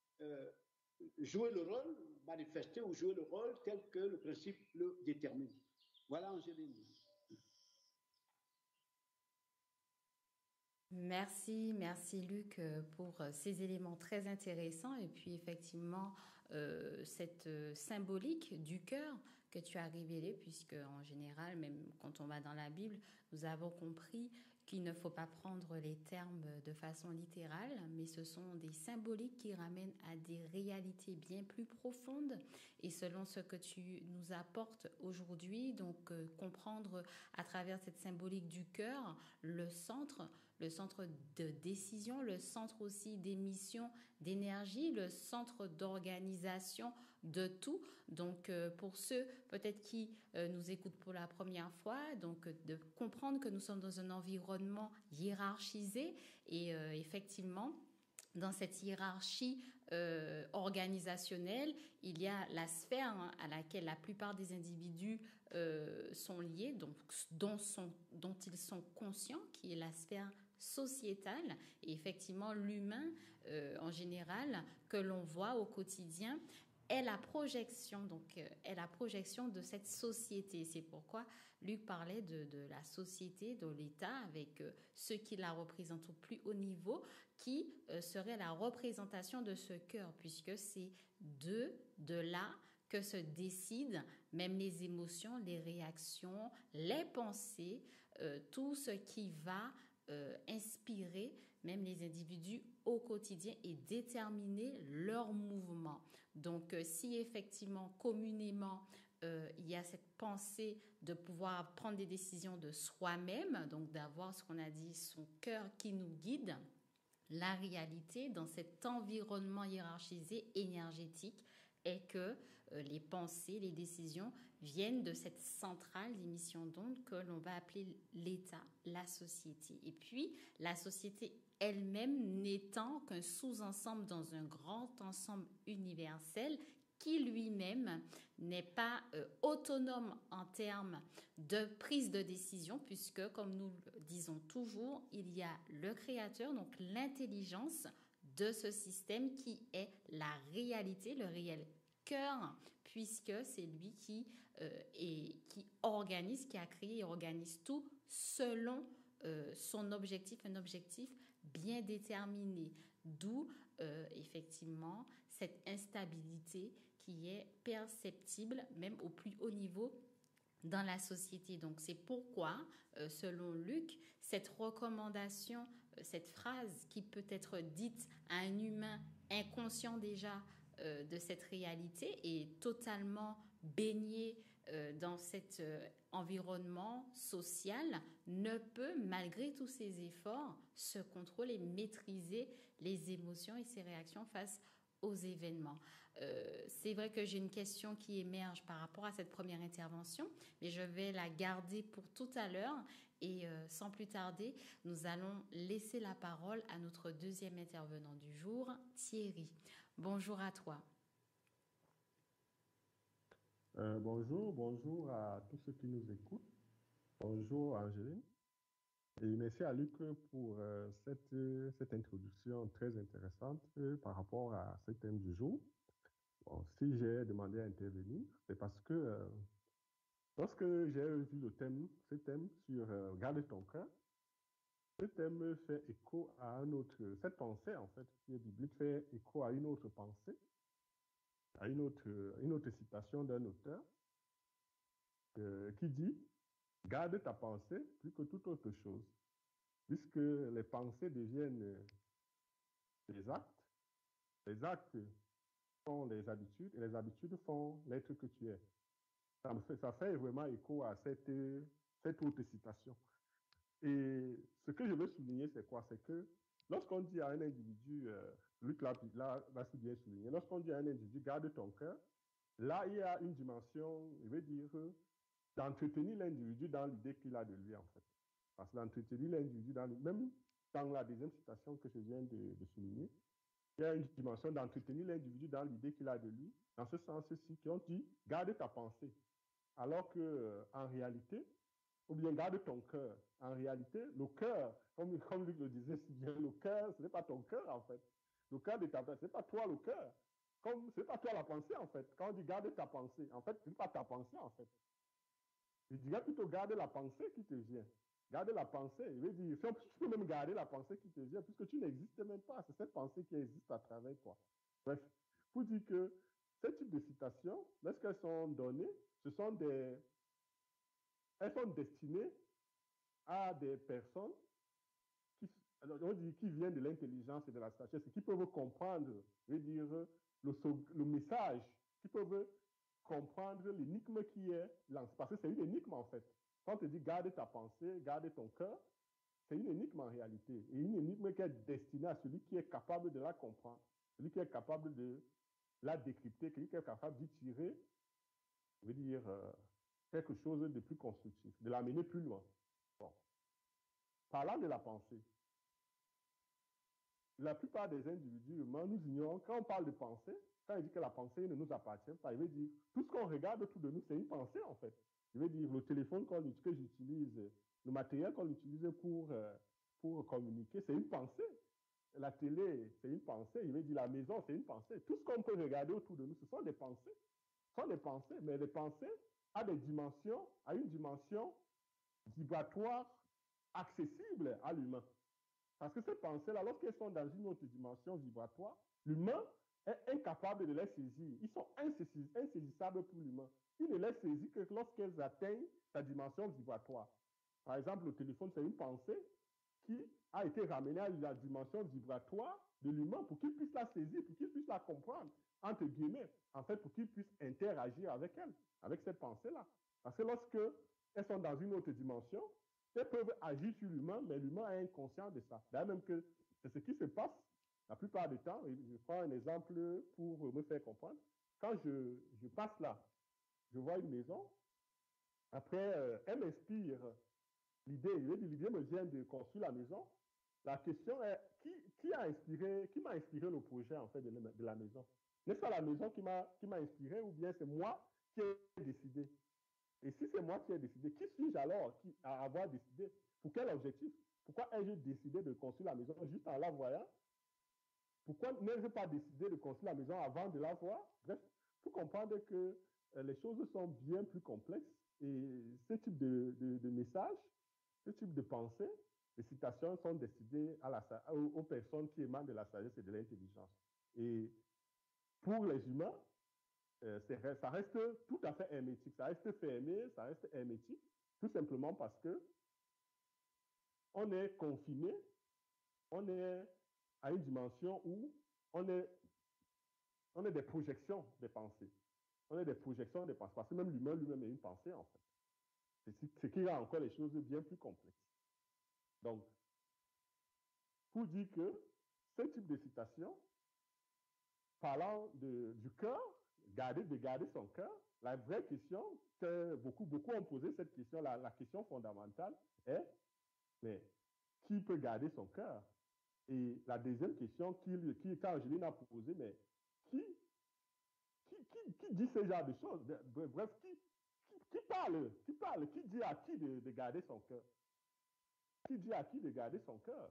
jouer le rôle, manifester ou jouer le rôle tel que le principe le détermine. Voilà, Angéline. Merci Luc pour ces éléments très intéressants et puis effectivement cette symbolique du cœur que tu as révélé puisque en général, même quand on va dans la Bible, nous avons compris qu'il ne faut pas prendre les termes de façon littérale, mais ce sont des symboliques qui ramènent à des réalités bien plus profondes. Et selon ce que tu nous apportes aujourd'hui, donc comprendre à travers cette symbolique du cœur le centre de décision, le centre aussi d'émission d'énergie, le centre d'organisation de tout. Donc, pour ceux peut-être qui nous écoutent pour la première fois, donc de comprendre que nous sommes dans un environnement hiérarchisé et effectivement, dans cette hiérarchie organisationnelle, il y a la sphère à laquelle la plupart des individus sont liés, donc dont ils sont conscients, qui est la sphère sociétale et effectivement l'humain en général que l'on voit au quotidien est la projection de cette société. C'est pourquoi Luc parlait de la société, de l'État avec ceux qui la représentent au plus haut niveau, qui serait la représentation de ce cœur, puisque c'est de là que se décident même les émotions, les réactions, les pensées, tout ce qui va inspirer même les individus au quotidien et déterminer leur mouvement. Donc, si effectivement, communément, il y a cette pensée de pouvoir prendre des décisions de soi-même, donc d'avoir ce qu'on a dit, son cœur qui nous guide, la réalité dans cet environnement hiérarchisé énergétique est que les pensées, les décisions viennent de cette centrale d'émission d'ondes que l'on va appeler l'État, la société. Et puis, la société elle-même n'étant qu'un sous-ensemble dans un grand ensemble universel qui lui-même n'est pas autonome en termes de prise de décision, puisque, comme nous le disons toujours, il y a le créateur, donc l'intelligence de ce système qui est la réalité, le réel cœur, puisque c'est lui qui organise, qui a créé et organise tout selon son objectif, un objectif bien déterminé. D'où effectivement cette instabilité qui est perceptible même au plus haut niveau dans la société. Donc c'est pourquoi, selon Luc, cette recommandation, cette phrase qui peut être dite à un humain inconscient déjà de cette réalité est totalement baigné dans cet environnement social, ne peut, malgré tous ses efforts, se contrôler et maîtriser les émotions et ses réactions face aux événements. C'est vrai que j'ai une question qui émerge par rapport à cette première intervention, mais je vais la garder pour tout à l'heure et sans plus tarder, nous allons laisser la parole à notre deuxième intervenant du jour, Thierry. Bonjour à toi. Bonjour à tous ceux qui nous écoutent. Bonjour Angéline. Et merci à Luc pour cette introduction très intéressante par rapport à ce thème du jour. Bon, si j'ai demandé à intervenir, c'est parce que lorsque j'ai vu ce thème sur Garde ton cœur, ce thème fait écho à cette pensée en fait qui est biblique fait écho à une autre pensée, à une autre citation d'un auteur qui dit « Garde ta pensée plus que toute autre chose, puisque les pensées deviennent des actes font les habitudes, et les habitudes font l'être que tu es. » Ça fait vraiment écho à cette autre citation. Et ce que je veux souligner, c'est quoi? C'est que lorsqu'on dit à un individu, Luc l'a si bien souligné, lorsqu'on dit à un individu, garde ton cœur, là, il y a une dimension, je veux dire, d'entretenir l'individu dans l'idée qu'il a de lui, en fait. Parce que d'entretenir l'individu même dans la deuxième citation que je viens de souligner, il y a une dimension d'entretenir l'individu dans l'idée qu'il a de lui, dans ce sens-ci, qui ont dit, garde ta pensée. Alors que, en réalité, ou bien garde ton cœur. En réalité, le cœur, comme Luc le disait si bien, le cœur, ce n'est pas ton cœur, en fait. Le cœur de ta pensée, ce n'est pas toi le cœur. Comme ce n'est pas toi la pensée, en fait. Quand on dit garde ta pensée, en fait, ce n'est pas ta pensée, en fait. Je dirais plutôt garde la pensée qui te vient. Garde la pensée. Il veut dire, tu peux même garder la pensée qui te vient, puisque tu n'existes même pas. C'est cette pensée qui existe à travers toi. Bref, pour dire que ce type de citations, lorsqu'elles sont données, elles sont destinées à des personnes qui viennent de l'intelligence et de la sagesse, qui peuvent comprendre, je veux dire, le message, qui peuvent comprendre l'énigme qui est lancée. Parce que c'est une énigme en fait. Quand on te dit garde ta pensée, garde ton cœur, c'est une énigme en réalité. Et une énigme qui est destinée à celui qui est capable de la comprendre, celui qui est capable de la décrypter, celui qui est capable d'y tirer, je veux dire, quelque chose de plus constructif, de l'amener plus loin. Bon. Parlant de la pensée, la plupart des individus humains, nous ignorons, quand on parle de pensée, quand il dit que la pensée ne nous appartient pas, il veut dire, tout ce qu'on regarde autour de nous, c'est une pensée en fait. Il veut dire, le téléphone que j'utilise, le matériel qu'on utilise pour communiquer, c'est une pensée. La télé, c'est une pensée. Il veut dire, la maison, c'est une pensée. Tout ce qu'on peut regarder autour de nous, ce sont des pensées. Ce sont des pensées, mais les pensées à une dimension vibratoire accessible à l'humain. Parce que ces pensées-là, lorsqu'elles sont dans une autre dimension vibratoire, l'humain est incapable de les saisir. Ils sont insaisissables pour l'humain. Il ne les saisit que lorsqu'elles atteignent sa dimension vibratoire. Par exemple, le téléphone, c'est une pensée qui a été ramenée à la dimension vibratoire de l'humain pour qu'il puisse la saisir, pour qu'il puisse la comprendre, entre guillemets, en fait, pour qu'il puisse interagir avec elle, avec cette pensée-là. Parce que lorsque elles sont dans une autre dimension, elles peuvent agir sur l'humain, mais l'humain est inconscient de ça. D'ailleurs, même que c'est ce qui se passe la plupart du temps. Je prends un exemple pour me faire comprendre. quand je passe là, je vois une maison, après, elle m'inspire l'idée, l'idée me vient de construire la maison. La question est, qui m'a inspiré le projet en fait de la maison? N'est-ce pas la maison qui m'a inspiré ou bien c'est moi qui ai décidé? Et si c'est moi qui ai décidé, qui suis-je alors à avoir décidé? Pour quel objectif? Pourquoi ai-je décidé de construire la maison juste en la voyant? Pourquoi n'ai-je pas décidé de construire la maison avant de la voir? Bref, il faut comprendre que les choses sont bien plus complexes et ce type de messages, ce type de pensée, les citations sont destinées aux personnes qui émanent de la sagesse et de l'intelligence. Et pour les humains, ça reste tout à fait hermétique, ça reste fermé, ça reste hermétique, tout simplement parce que on est confiné, on est à une dimension où on est des projections des pensées. On est des projections des pensées, parce que même l'humain lui-même est une pensée, en fait. C'est ce qui rend encore les choses bien plus complexes. Donc, pour dire que ce type de citation, parlant du cœur, de garder son cœur, la vraie question que beaucoup ont posé cette question, la question fondamentale est, mais qui peut garder son cœur? Et la deuxième question qu'Angeline a posée, mais qui dit ce genre de choses? Bref, qui parle? Qui dit à qui de garder son cœur? Qui dit à qui de garder son cœur?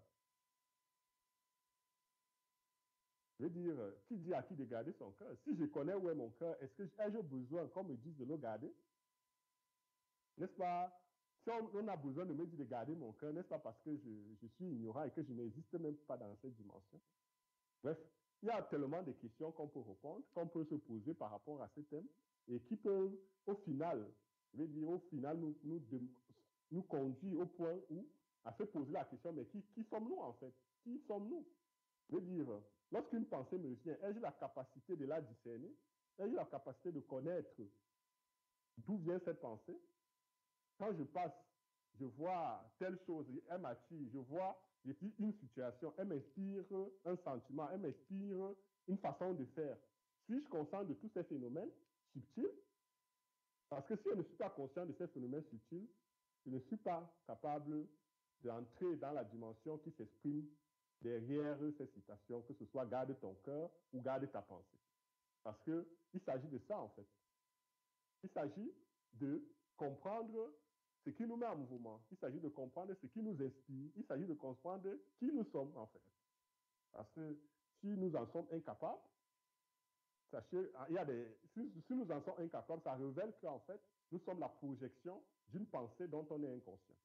Je veux dire, qui dit à qui de garder son cœur? Si je connais où est mon cœur, ai-je besoin qu'on me dise de le garder? N'est-ce pas? Si on a besoin de me dire de garder mon cœur, n'est-ce pas parce que je suis ignorant et que je n'existe même pas dans cette dimension? Bref, il y a tellement de questions qu'on peut répondre, qu'on peut se poser par rapport à ce thème et qui peuvent, au final, je veux dire, au final, nous conduire au point où, à se poser la question, mais qui sommes-nous en fait? Qui sommes-nous? Je veux dire, lorsqu'une pensée me vient, ai-je la capacité de la discerner? Ai-je la capacité de connaître d'où vient cette pensée? Quand je passe, je vois telle chose, elle m'attire, je vois une situation, elle m'inspire un sentiment, elle m'inspire une façon de faire. Suis-je conscient de tous ces phénomènes subtils? Parce que si je ne suis pas conscient de ces phénomènes subtils, je ne suis pas capable d'entrer dans la dimension qui s'exprime derrière ces citations, que ce soit garde ton cœur ou garde ta pensée. Parce qu'il s'agit de ça, en fait. Il s'agit de comprendre ce qui nous met en mouvement. Il s'agit de comprendre ce qui nous inspire. Il s'agit de comprendre qui nous sommes, en fait. Parce que si nous en sommes incapables, sachez, si nous en sommes incapables, ça révèle qu'en fait, nous sommes la projection d'une pensée dont on est inconscient.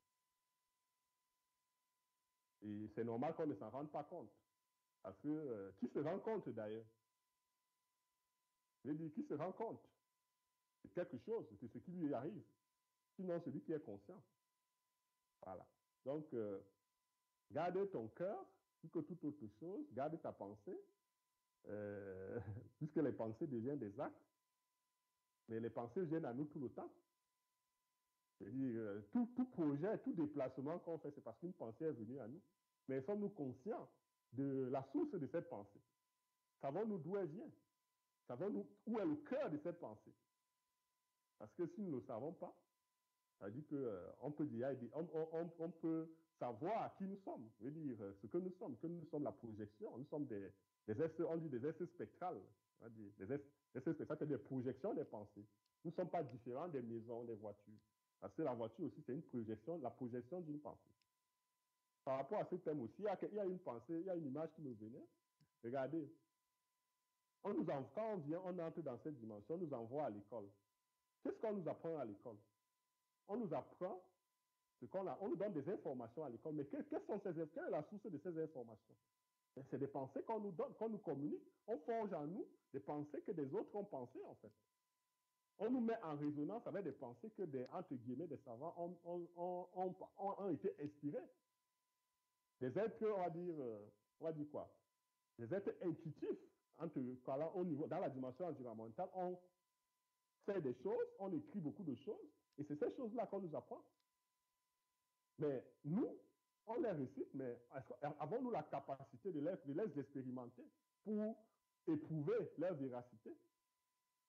Et c'est normal qu'on ne s'en rende pas compte. Parce que qui se rend compte d'ailleurs? Je veux dire, qui se rend compte de quelque chose, de ce qui lui arrive? Sinon, celui qui est conscient. Voilà. Donc, garde ton cœur, plus que toute autre chose, garde ta pensée, puisque les pensées deviennent des actes, mais les pensées viennent à nous tout le temps. C'est-à-dire, tout projet, tout déplacement qu'on fait, c'est parce qu'une pensée est venue à nous. Mais sommes-nous conscients de la source de cette pensée? Savons-nous d'où elle vient? Savons-nous où est le cœur de cette pensée? Parce que si nous ne le savons pas, ça dit qu'on peut dire, on peut savoir qui nous sommes, je veux dire ce que nous sommes la projection, nous sommes on dit des êtres spectrales, des êtres spectrales, c'est des projections des pensées. Nous ne sommes pas différents des maisons, des voitures. Parce que la voiture aussi, c'est une projection, la projection d'une pensée. Par rapport à ce thème aussi, il y a une pensée, il y a une image qui me venait. Regardez, quand on vient, on entre dans cette dimension, on nous envoie à l'école. Qu'est-ce qu'on nous apprend à l'école? On nous apprend on nous donne des informations à l'école, mais quelle est la source de ces informations? C'est des pensées qu'on nous donne, qu'on nous communique. On forge en nous des pensées que des autres ont pensées, en fait. On nous met en résonance avec des pensées que entre guillemets, des savants ont été inspirés. Des êtres, on va dire quoi? Des êtres intuitifs, dans la dimension environnementale, on fait des choses, on écrit beaucoup de choses, et c'est ces choses-là qu'on nous apprend. Mais nous, on les récite, mais avons-nous la capacité de les expérimenter pour éprouver leur véracité?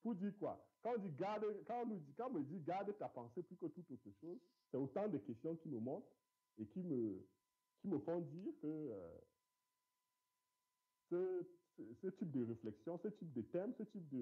Pour dire quoi? Quand on me dit garde ta pensée plus que toute autre chose, c'est autant de questions qui me montrent et qui me font dire que ce type de réflexion, ce type de thème, ce type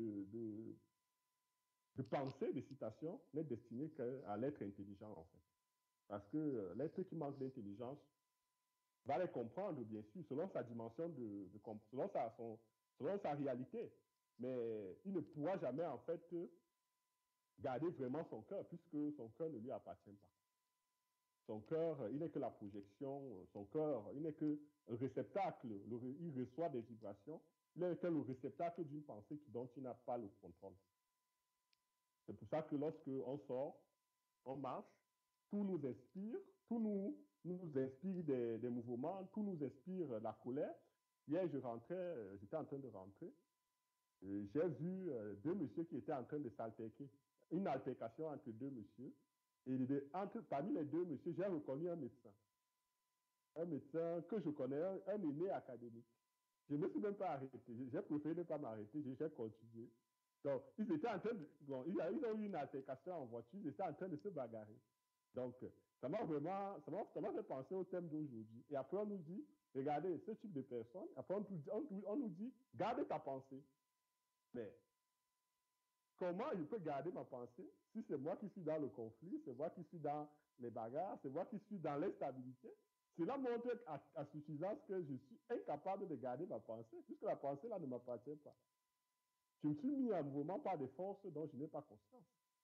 de pensée, de citation n'est destiné qu'à l'être intelligent, en fait. Parce que l'être qui manque d'intelligence va les comprendre, bien sûr, selon sa dimension, selon sa réalité. Mais il ne pourra jamais, en fait, garder vraiment son cœur, puisque son cœur ne lui appartient pas. Son cœur, il n'est que la projection, son cœur, il n'est que un réceptacle, il reçoit des vibrations, il n'est que le réceptacle d'une pensée dont il n'a pas le contrôle. C'est pour ça que lorsque on sort, on marche, tout nous inspire, tout nous inspire des mouvements, tout nous inspire la colère. Hier, j'étais en train de rentrer, j'ai vu deux messieurs qui étaient en train de s'alterquer, une altercation entre deux messieurs. Et parmi les deux messieurs, j'ai reconnu un médecin que je connais, un aîné académique. Je ne me suis même pas arrêté, j'ai préféré ne pas m'arrêter, j'ai continué. Donc, ils étaient en train de, bon, ils ont eu une altercation en voiture, ils étaient en train de se bagarrer. Donc, ça m'a fait penser au thème d'aujourd'hui. Et après, on nous dit, regardez, ce type de personnes, après, on nous dit, garde ta pensée. Mais comment je peux garder ma pensée si c'est moi qui suis dans le conflit, c'est moi qui suis dans les bagarres, c'est moi qui suis dans l'instabilité? Cela montre à suffisance que je suis incapable de garder ma pensée, puisque la pensée là ne m'appartient pas. Je me suis mis en mouvement par des forces dont je n'ai pas conscience.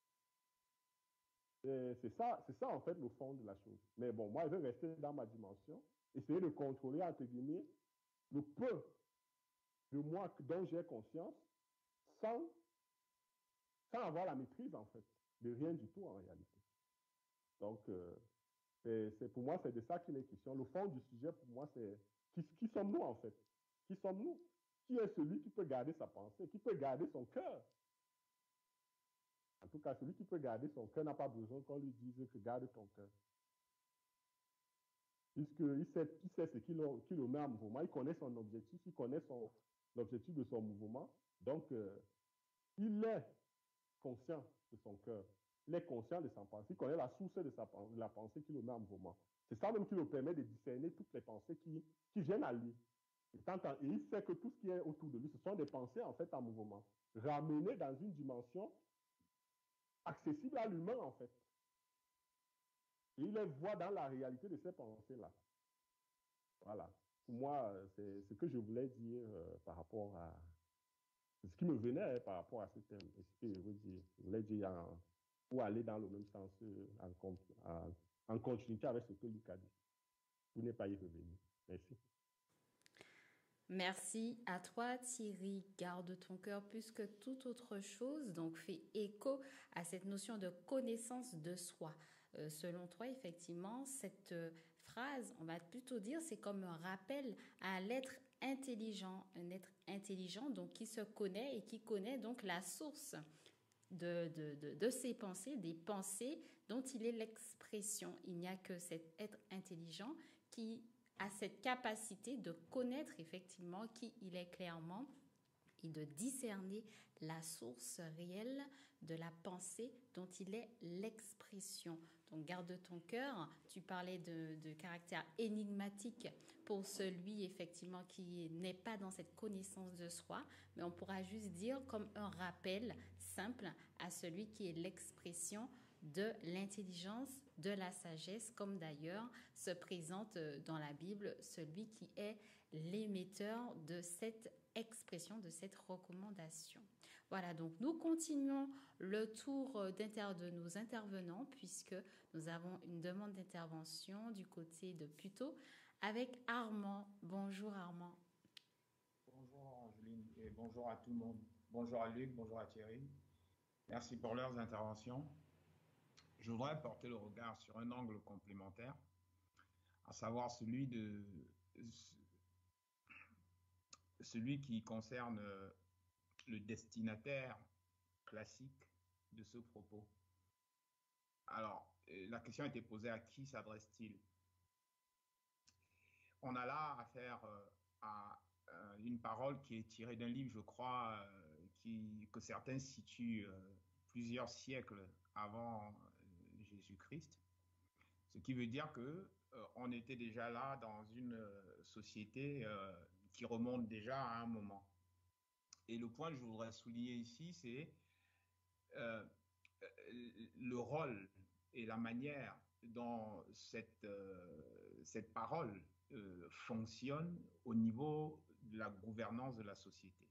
C'est ça en fait le fond de la chose. Mais bon, moi, je vais rester dans ma dimension, essayer de contrôler, entre guillemets, le peu de moi dont j'ai conscience, sans avoir la maîtrise, en fait, de rien du tout, en réalité. Donc, pour moi, c'est de ça qu'il est question. Le fond du sujet, pour moi, c'est qui sommes-nous, en fait? Qui sommes-nous? Qui est celui qui peut garder sa pensée, qui peut garder son cœur? En tout cas, celui qui peut garder son cœur n'a pas besoin qu'on lui dise que garde ton cœur. Puisqu'il sait ce qui le met en mouvement, il connaît son objectif, il connaît l'objectif de son mouvement. Donc, il est conscient de son cœur. Il est conscient de sa pensée. Il connaît la source de la pensée qui le met en mouvement. C'est ça même qui le permet de discerner toutes les pensées qui viennent à lui. Et il sait que tout ce qui est autour de lui, ce sont des pensées en fait en mouvement, ramenées dans une dimension accessible à l'humain en fait. Et il les voit dans la réalité de ces pensées-là. Voilà. Pour moi, c'est ce que je voulais dire par rapport à ce qui me venait par rapport à ce thème. Et ce que je veux dire, je voulais dire pour aller dans le même sens en continuité avec ce que Luc a dit. Vous n'êtes pas y revenu. Merci. Merci à toi Thierry. Garde ton cœur plus que toute autre chose. Donc fais écho à cette notion de connaissance de soi. Selon toi, effectivement, cette phrase, on va plutôt dire, c'est comme un rappel à l'être intelligent, un être intelligent donc qui se connaît et qui connaît donc la source de ses pensées, des pensées dont il est l'expression. Il n'y a que cet être intelligent qui a cette capacité de connaître effectivement qui il est clairement et de discerner la source réelle de la pensée dont il est l'expression. Donc garde ton cœur, tu parlais de caractère énigmatique pour celui effectivement qui n'est pas dans cette connaissance de soi, mais on pourra juste dire comme un rappel simple à celui qui est l'expression de l'intelligence, de la sagesse, comme d'ailleurs se présente dans la Bible celui qui est l'émetteur de cette expression, de cette recommandation. Voilà, donc nous continuons le tour de nos intervenants puisque nous avons une demande d'intervention du côté de Puteaux avec Armand. Bonjour Armand. Bonjour Angeline et bonjour à tout le monde. Bonjour à Luc, bonjour à Thierry. Merci pour leurs interventions. Je voudrais porter le regard sur un angle complémentaire, à savoir celui qui concerne le destinataire classique de ce propos. Alors, la question a été posée: à qui s'adresse-t-il? On a là affaire à une parole qui est tirée d'un livre, je crois, que certains situent plusieurs siècles avant Jésus-Christ, ce qui veut dire que on était déjà là dans une société qui remonte déjà à un moment. Et le point que je voudrais souligner ici, c'est euh, le rôle et la manière dont cette parole fonctionne au niveau de la gouvernance de la société.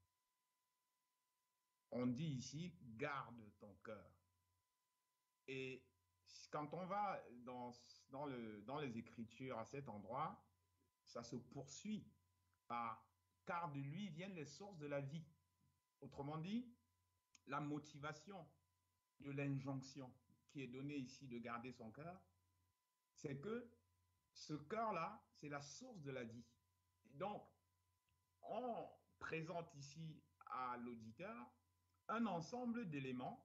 On dit ici, garde ton cœur. Et quand on va dans les Écritures à cet endroit, ça se poursuit par car de lui viennent les sources de la vie. Autrement dit, la motivation de l'injonction qui est donnée ici de garder son cœur, c'est que ce cœur-là, c'est la source de la vie. Donc, on présente ici à l'auditeur un ensemble d'éléments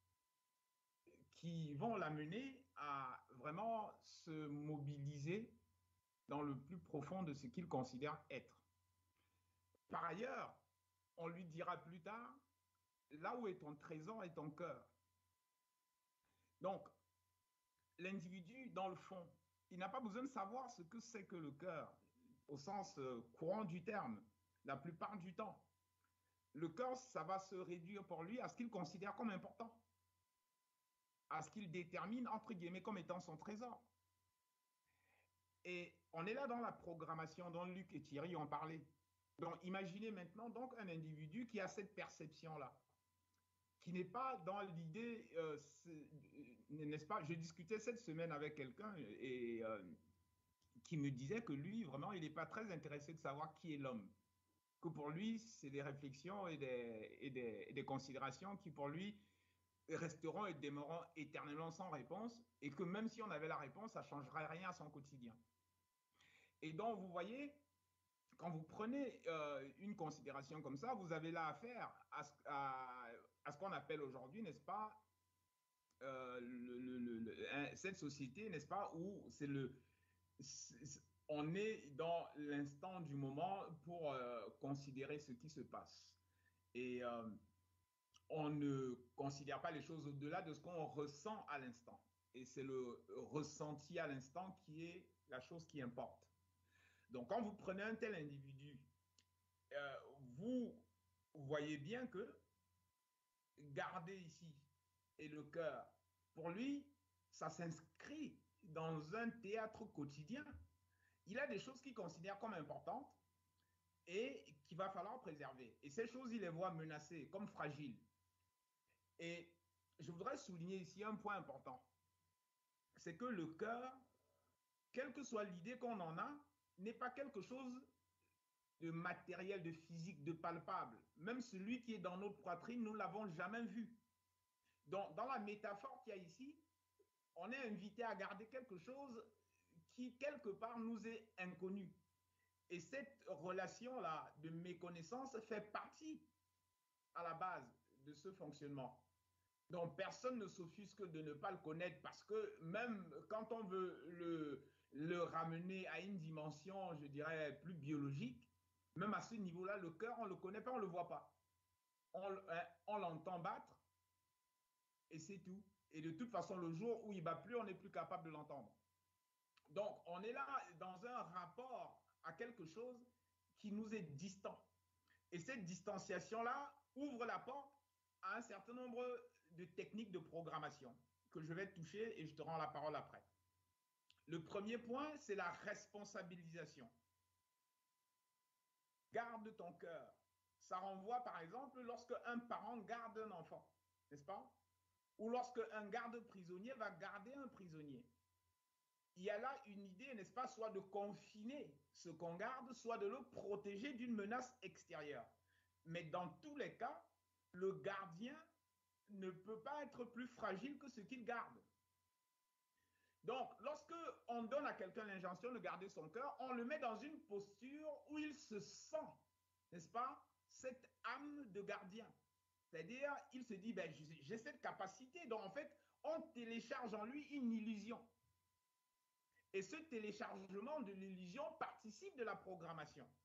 qui vont l'amener à vraiment se mobiliser dans le plus profond de ce qu'il considère être. Par ailleurs, on lui dira plus tard, là où est ton trésor est ton cœur. Donc, l'individu, dans le fond, il n'a pas besoin de savoir ce que c'est que le cœur, au sens courant du terme, la plupart du temps. Le cœur, ça va se réduire pour lui à ce qu'il considère comme important, à ce qu'il détermine, entre guillemets, comme étant son trésor. Et on est là dans la programmation dont Luc et Thierry ont parlé. Donc, imaginez maintenant donc un individu qui a cette perception-là, qui n'est pas dans l'idée, n'est-ce pas? Je discutais cette semaine avec quelqu'un et qui me disait que lui, vraiment, il n'est pas très intéressé de savoir qui est l'homme. Que pour lui, c'est des réflexions et des considérations qui, pour lui, resteront et demeureront éternellement sans réponse, et que même si on avait la réponse, ça ne changerait rien à son quotidien. Et donc, vous voyez, quand vous prenez une considération comme ça, vous avez là affaire à ce qu'on appelle aujourd'hui, n'est-ce pas, cette société, n'est-ce pas, où on est dans l'instant du moment pour considérer ce qui se passe. Et on ne considère pas les choses au-delà de ce qu'on ressent à l'instant. Et c'est le ressenti à l'instant qui est la chose qui importe. Donc, quand vous prenez un tel individu, vous voyez bien que garder ici et le cœur, pour lui, ça s'inscrit dans un théâtre quotidien. Il a des choses qu'il considère comme importantes et qu'il va falloir préserver. Et ces choses, il les voit menacées, comme fragiles. Et je voudrais souligner ici un point important. C'est que le cœur, quelle que soit l'idée qu'on en a, n'est pas quelque chose de matériel, de physique, de palpable. Même celui qui est dans notre poitrine, nous ne l'avons jamais vu. Donc, dans la métaphore qu'il y a ici, on est invité à garder quelque chose qui, quelque part, nous est inconnu. Et cette relation-là de méconnaissance fait partie à la base de ce fonctionnement. Donc, personne ne s'offusque de ne pas le connaître parce que même quand on veut le ramener à une dimension, je dirais, plus biologique, même à ce niveau-là, le cœur, on ne le connaît pas, on ne le voit pas. On l'entend battre et c'est tout. Et de toute façon, le jour où il ne bat plus, on n'est plus capable de l'entendre. Donc, on est là dans un rapport à quelque chose qui nous est distant. Et cette distanciation-là ouvre la porte à un certain nombre de techniques de programmation que je vais toucher et je te rends la parole après. Le premier point, c'est la responsabilisation. Garde ton cœur. Ça renvoie, par exemple, lorsque un parent garde un enfant, n'est-ce pas? Ou lorsque un garde prisonnier va garder un prisonnier. Il y a là une idée, n'est-ce pas, soit de confiner ce qu'on garde, soit de le protéger d'une menace extérieure. Mais dans tous les cas, le gardien ne peut pas être plus fragile que ce qu'il garde. Donc, lorsque on donne à quelqu'un l'injonction de garder son cœur, on le met dans une posture où il se sent, n'est-ce pas, cette âme de gardien. C'est-à-dire, il se dit, ben, j'ai cette capacité. Donc, en fait, on télécharge en lui une illusion. Et ce téléchargement de l'illusion participe de la programmation.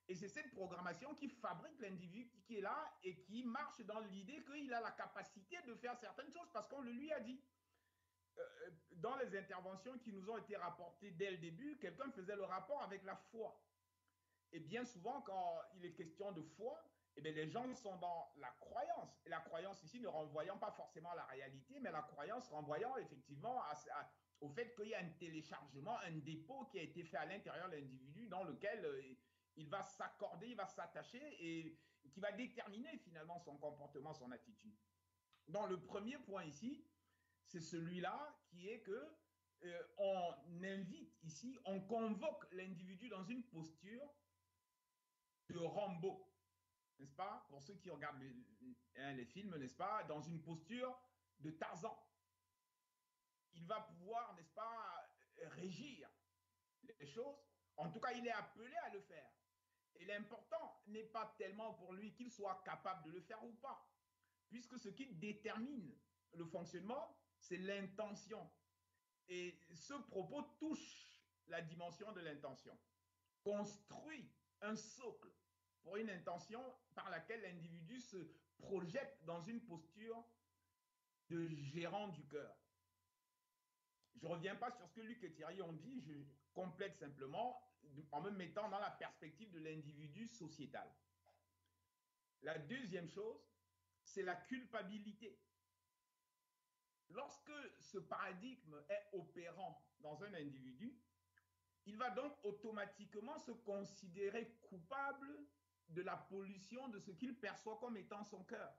Et c'est cette programmation qui fabrique l'individu qui est là et qui marche dans l'idée qu'il a la capacité de faire certaines choses parce qu'on le lui a dit. Dans les interventions qui nous ont été rapportées dès le début, quelqu'un faisait le rapport avec la foi. Et bien souvent, quand il est question de foi, eh bien, les gens sont dans la croyance. Et la croyance ici ne renvoyant pas forcément à la réalité, mais la croyance renvoyant effectivement au fait qu'il y a un téléchargement, un dépôt qui a été fait à l'intérieur de l'individu dans lequel il va s'accorder, il va s'attacher et qui va déterminer finalement son comportement, son attitude. Donc le premier point ici, c'est celui-là qui est que on invite ici, on convoque l'individu dans une posture de Rambo, n'est-ce pas? Pour ceux qui regardent les films, n'est-ce pas? Dans une posture de Tarzan. Il va pouvoir, n'est-ce pas, régir les choses. En tout cas, il est appelé à le faire. Et l'important n'est pas tellement pour lui qu'il soit capable de le faire ou pas, puisque ce qui détermine le fonctionnement, c'est l'intention. Et ce propos touche la dimension de l'intention. Construit un socle pour une intention par laquelle l'individu se projette dans une posture de gérant du cœur. Je ne reviens pas sur ce que Luc et Thierry ont dit, je complète simplement en me mettant dans la perspective de l'individu sociétal. La deuxième chose, c'est la culpabilité. Lorsque ce paradigme est opérant dans un individu, il va donc automatiquement se considérer coupable de la pollution de ce qu'il perçoit comme étant son cœur.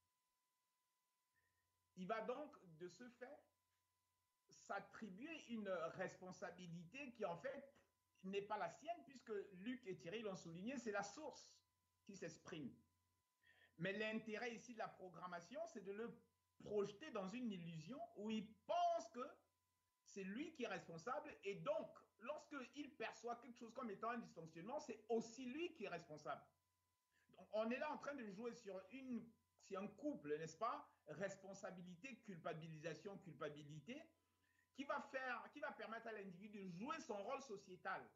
Il va donc, de ce fait, s'attribuer une responsabilité qui, en fait, n'est pas la sienne, puisque Luc et Thierry l'ont souligné, c'est la source qui s'exprime. Mais l'intérêt ici de la programmation, c'est de le projeter dans une illusion où il pense que c'est lui qui est responsable et donc, lorsqu'il perçoit quelque chose comme étant un dysfonctionnement, c'est aussi lui qui est responsable. Donc, on est là en train de jouer sur un couple, n'est-ce pas? Responsabilité, culpabilisation, culpabilité, qui va permettre à l'individu de jouer son rôle sociétal.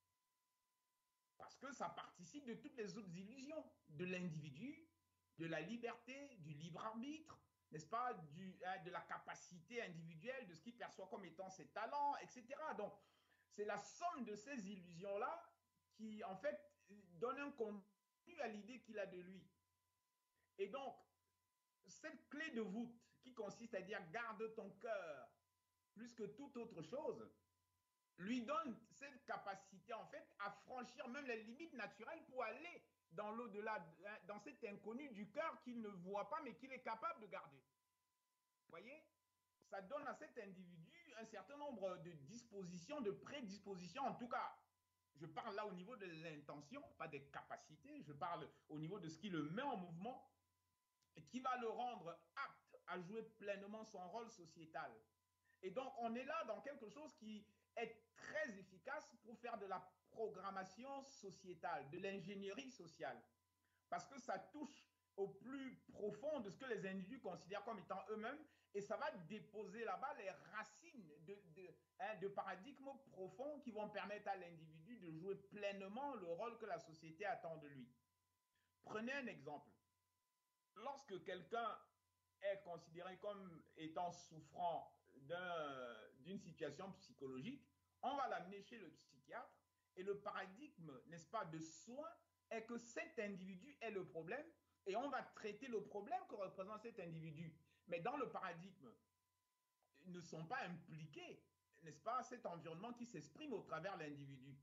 Parce que ça participe de toutes les autres illusions de l'individu, de la liberté, du libre arbitre, n'est-ce pas, de la capacité individuelle, de ce qu'il perçoit comme étant ses talents, etc. Donc, c'est la somme de ces illusions-là qui, en fait, donne un contenu à l'idée qu'il a de lui. Et donc, cette clé de voûte qui consiste à dire « garde ton cœur » plus que toute autre chose, lui donne cette capacité, en fait, à franchir même les limites naturelles pour aller dans l'au-delà, dans cet inconnu du cœur qu'il ne voit pas, mais qu'il est capable de garder. Vous voyez? Ça donne à cet individu un certain nombre de dispositions, de prédispositions, en tout cas, je parle là au niveau de l'intention, pas des capacités, je parle au niveau de ce qui le met en mouvement, et qui va le rendre apte à jouer pleinement son rôle sociétal. Et donc, on est là dans quelque chose qui est très efficace pour faire de la programmation sociétale, de l'ingénierie sociale. Parce que ça touche au plus profond de ce que les individus considèrent comme étant eux-mêmes et ça va déposer là-bas les racines de paradigmes profonds qui vont permettre à l'individu de jouer pleinement le rôle que la société attend de lui. Prenez un exemple. Lorsque quelqu'un est considéré comme étant souffrant d'une situation psychologique, on va l'amener chez le psychiatre et le paradigme, n'est-ce pas, de soins est que cet individu est le problème et on va traiter le problème que représente cet individu. Mais dans le paradigme, ils ne sont pas impliqués, n'est-ce pas, cet environnement qui s'exprime au travers de l'individu.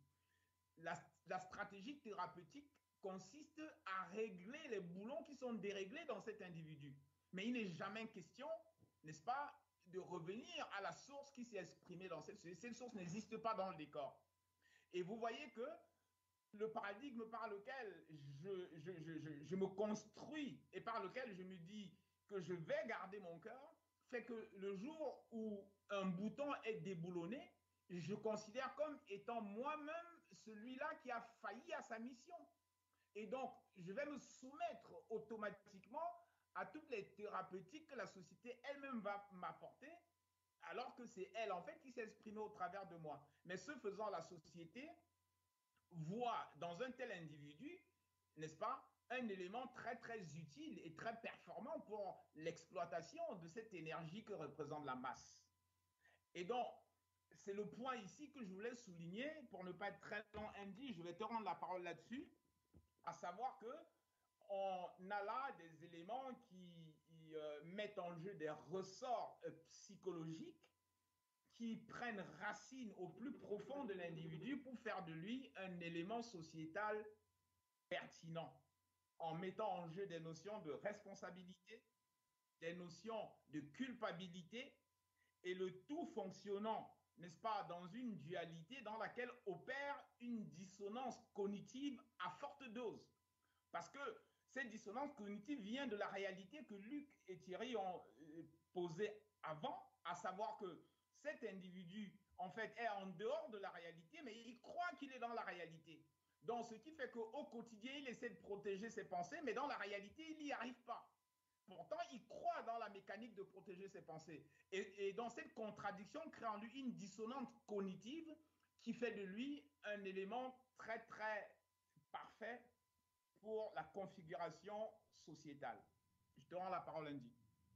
La stratégie thérapeutique consiste à régler les boulons qui sont déréglés dans cet individu. Mais il n'est jamais question, n'est-ce pas, de revenir à la source qui s'est exprimée dans cette source n'existe pas dans le décor. Et vous voyez que le paradigme par lequel je me construis et par lequel je me dis que je vais garder mon cœur fait que le jour où un bouton est déboulonné, je considère comme étant moi-même celui-là qui a failli à sa mission. Et donc, je vais me soumettre automatiquement à toutes les thérapeutiques que la société elle-même va m'apporter, alors que c'est elle, en fait, qui s'est exprimée au travers de moi. Mais ce faisant, la société voit dans un tel individu, n'est-ce pas, un élément très très utile et très performant pour l'exploitation de cette énergie que représente la masse. Et donc, c'est le point ici que je voulais souligner, pour ne pas être très long, Andy, je vais te rendre la parole là-dessus, à savoir que on a là des éléments qui mettent en jeu des ressorts psychologiques qui prennent racine au plus profond de l'individu pour faire de lui un élément sociétal pertinent, en mettant en jeu des notions de responsabilité, des notions de culpabilité, et le tout fonctionnant, n'est-ce pas, dans une dualité dans laquelle opère une dissonance cognitive à forte dose. Parce que cette dissonance cognitive vient de la réalité que Luc et Thierry ont posée avant, à savoir que cet individu, en fait, est en dehors de la réalité, mais il croit qu'il est dans la réalité. Donc, ce qui fait qu'au quotidien, il essaie de protéger ses pensées, mais dans la réalité, il n'y arrive pas. Pourtant, il croit dans la mécanique de protéger ses pensées. Et dans cette contradiction, crée en lui une dissonance cognitive qui fait de lui un élément très, très parfait pour la configuration sociétale. Je te rends la parole, Andy.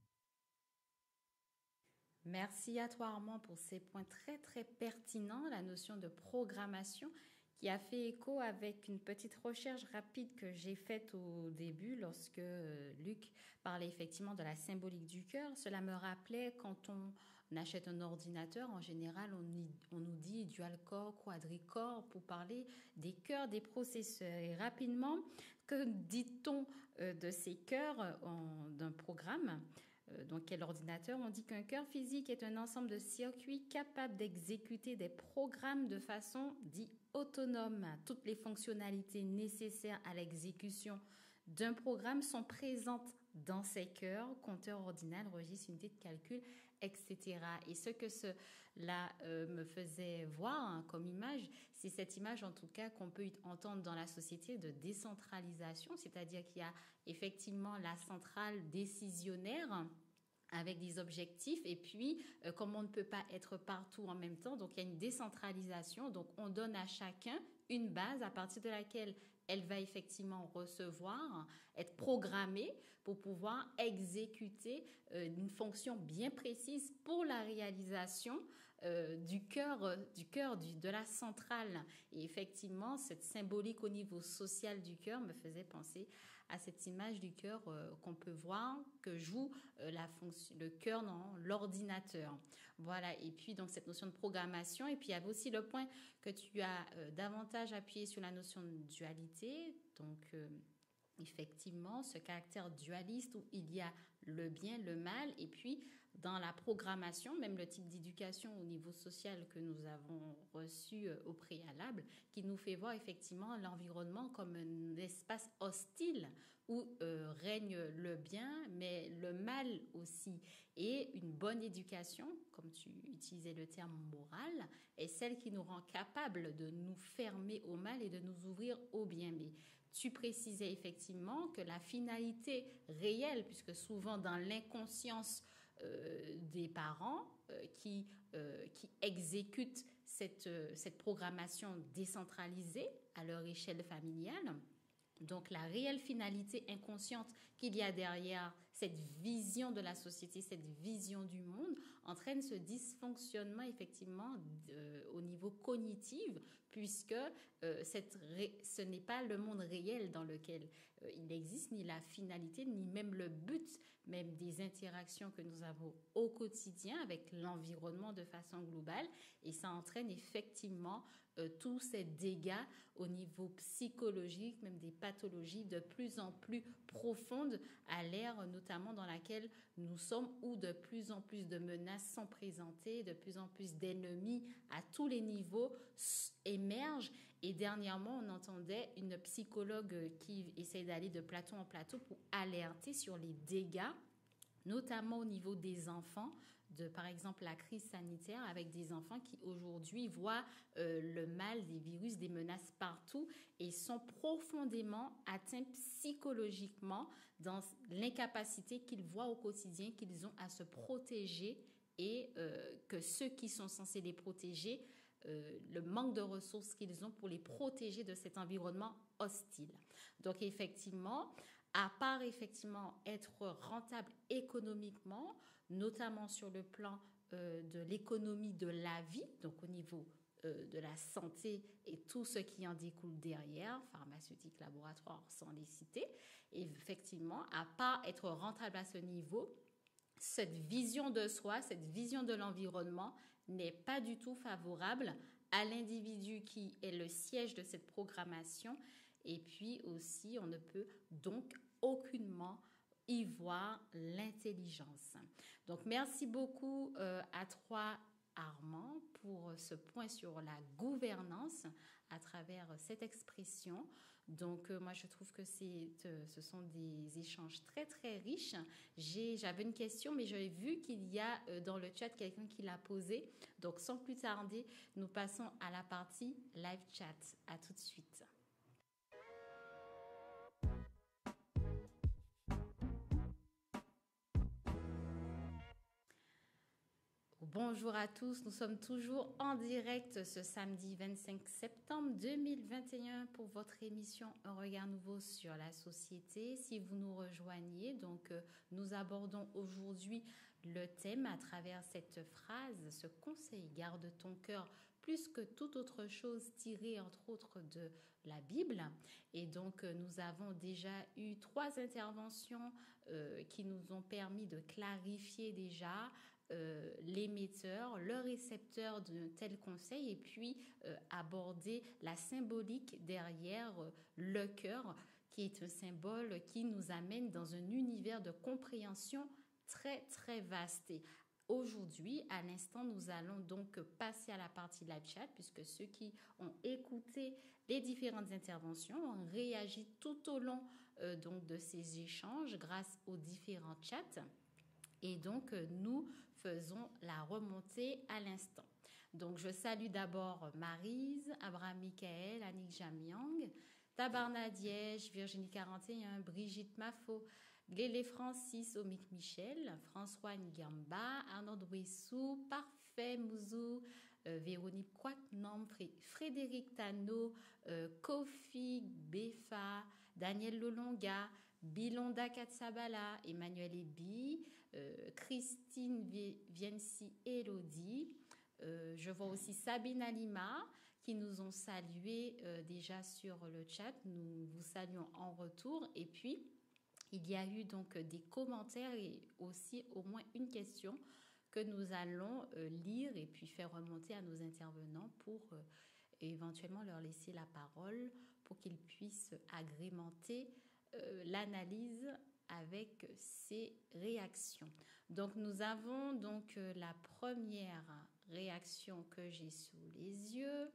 Merci à toi, Armand, pour ces points très, très pertinents, la notion de programmation qui a fait écho avec une petite recherche rapide que j'ai faite au début lorsque Luc parlait effectivement de la symbolique du cœur. Cela me rappelait quand on achète un ordinateur, en général, on nous dit dual-core, quadricore pour parler des cœurs des processeurs. Et rapidement, que dit-on de ces cœurs d'un programme ? Donc, quel ordinateur? On dit qu'un cœur physique est un ensemble de circuits capables d'exécuter des programmes de façon dite autonome. Toutes les fonctionnalités nécessaires à l'exécution d'un programme sont présentes dans ces cœurs, compteur ordinal, registre, unité de calcul, etc. Et ce que cela me faisait voir comme image, c'est cette image en tout cas qu'on peut entendre dans la société de décentralisation, c'est-à-dire qu'il y a effectivement la centrale décisionnaire avec des objectifs et puis comme on ne peut pas être partout en même temps, donc il y a une décentralisation, donc on donne à chacun une base à partir de laquelle elle va effectivement recevoir, être programmée pour pouvoir exécuter une fonction bien précise pour la réalisation du cœur de la centrale. Et effectivement, cette symbolique au niveau social du cœur me faisait penser à cette image du cœur qu'on peut voir, que joue le cœur dans l'ordinateur. Voilà, et puis donc cette notion de programmation, et puis il y avait aussi le point que tu as davantage appuyé sur la notion de dualité, donc effectivement ce caractère dualiste où il y a le bien, le mal, et puis dans la programmation, même le type d'éducation au niveau social que nous avons reçu au préalable, qui nous fait voir effectivement l'environnement comme un espace hostile où règne le bien, mais le mal aussi. Et une bonne éducation, comme tu utilisais le terme moral, est celle qui nous rend capables de nous fermer au mal et de nous ouvrir au bien. Mais tu précisais effectivement que la finalité réelle, puisque souvent dans l'inconscience des parents qui exécutent cette programmation décentralisée à leur échelle familiale. Donc la réelle finalité inconsciente qu'il y a derrière cette vision de la société, cette vision du monde, entraîne ce dysfonctionnement effectivement au niveau cognitif, puisque ce n'est pas le monde réel dans lequel il existe, ni la finalité, ni même le but, même des interactions que nous avons au quotidien avec l'environnement de façon globale. Et ça entraîne effectivement tous ces dégâts au niveau psychologique, même des pathologies de plus en plus profondes à l'ère notamment dans laquelle nous sommes, où de plus en plus de menaces sont présentées, de plus en plus d'ennemis à tous les niveaux émergent. Et dernièrement, on entendait une psychologue qui essaie d'aller de plateau en plateau pour alerter sur les dégâts, notamment au niveau des enfants, de par exemple la crise sanitaire avec des enfants qui aujourd'hui voient le mal, des virus, des menaces partout et sont profondément atteints psychologiquement dans l'incapacité qu'ils voient au quotidien, qu'ils ont à se protéger et que ceux qui sont censés les protéger le manque de ressources qu'ils ont pour les protéger de cet environnement hostile. Donc effectivement, à part effectivement être rentable économiquement, notamment sur le plan de l'économie de la vie, donc au niveau de la santé et tout ce qui en découle derrière, pharmaceutique, laboratoire, sans les citer, et effectivement, à part être rentable à ce niveau, cette vision de soi, cette vision de l'environnement n'est pas du tout favorable à l'individu qui est le siège de cette programmation. Et puis aussi, on ne peut donc aucunement y voir l'intelligence. Donc, merci beaucoup à toi, Armand, pour ce point sur la gouvernance à travers cette expression. Donc, moi, je trouve que ce sont des échanges très, très riches. J'avais une question, mais j'ai vu qu'il y a dans le chat quelqu'un qui l'a posée. Donc, sans plus tarder, nous passons à la partie live chat. À tout de suite. Bonjour à tous, nous sommes toujours en direct ce samedi 25 septembre 2021 pour votre émission Un regard nouveau sur la société. Si vous nous rejoignez, donc nous abordons aujourd'hui le thème à travers cette phrase, ce conseil, garde ton cœur plus que toute autre chose tiré entre autres de la Bible. Et donc nous avons déjà eu 3 interventions qui nous ont permis de clarifier déjà l'émetteur, le récepteur d'un tel conseil et puis aborder la symbolique derrière le cœur qui est un symbole qui nous amène dans un univers de compréhension très très vaste. Et aujourd'hui, à l'instant, nous allons donc passer à la partie live chat puisque ceux qui ont écouté les différentes interventions ont réagi tout au long donc de ces échanges grâce aux différents chats. Et donc, nous faisons la remontée à l'instant. Donc, je salue d'abord Maryse, Abraham Michael, Annick Jamiang, Tabarna Diège, Virginie 41, Brigitte Mafo, Glélé Francis, Omic Michel, François Ngamba, Arnaud Douessou, Parfait Mouzou, Véronique Quatnom, Frédéric Tano, Kofi Befa, Daniel Lolonga, Bilonda Katsabala, Emmanuel Ebi, Christine Viensi Elodie. Je vois aussi Sabine Alima qui nous ont salués déjà sur le chat. Nous vous saluons en retour. Et puis, il y a eu donc des commentaires et aussi au moins une question que nous allons lire et puis faire remonter à nos intervenants pour éventuellement leur laisser la parole pour qu'ils puissent agrémenter l'analyse avec ces réactions. Donc nous avons donc la première réaction que j'ai sous les yeux.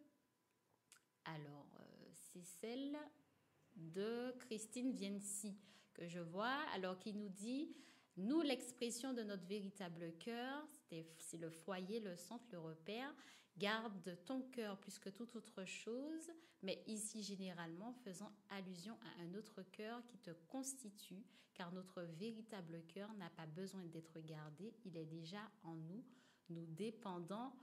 Alors c'est celle de Christine Viensi que je vois, alors qui nous dit: nous, l'expression de notre véritable cœur, c'est le foyer, le centre, le repère. Garde ton cœur plus que toute autre chose, mais ici généralement faisant allusion à un autre cœur qui te constitue, car notre véritable cœur n'a pas besoin d'être gardé, il est déjà en nous. Nous dépendons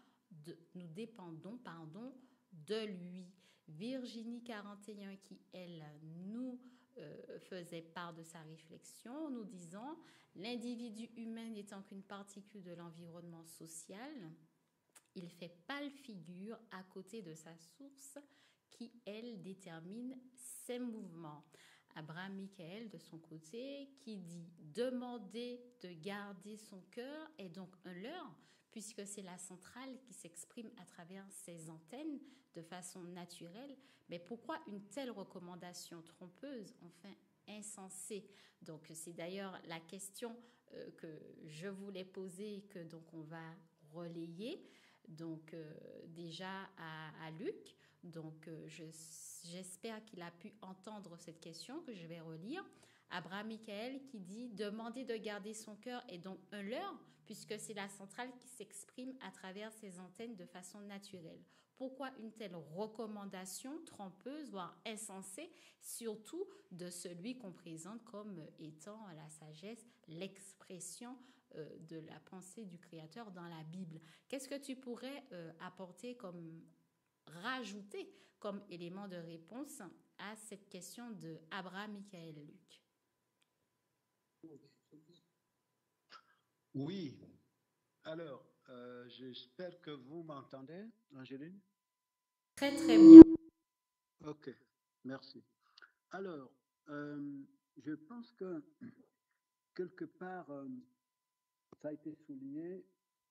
de lui. Virginie 41 qui, elle, nous faisait part de sa réflexion, nous disant: l'individu humain n'étant qu'une particule de l'environnement social, il fait pâle figure à côté de sa source qui, elle, détermine ses mouvements. Abraham Michael, de son côté, qui dit: demander de garder son cœur est donc un leurre, puisque c'est la centrale qui s'exprime à travers ses antennes de façon naturelle. Mais pourquoi une telle recommandation trompeuse, enfin insensée? Donc c'est d'ailleurs la question que je voulais poser et que donc on va relayer. Donc déjà à Luc. Donc j'espère qu'il a pu entendre cette question que je vais relire. Abraham Michael qui dit: demander de garder son cœur est donc un leurre, puisque c'est la centrale qui s'exprime à travers ses antennes de façon naturelle. Pourquoi une telle recommandation trompeuse, voire insensée, surtout de celui qu'on présente comme étant la sagesse, l'expression de la pensée du Créateur dans la Bible. Qu'est-ce que tu pourrais apporter rajouter comme élément de réponse à cette question de Abraham, Michael, Luc? Oui, alors, j'espère que vous m'entendez, Angéline. Très, très bien. Ok, merci. Alors, je pense que quelque part, ça a été souligné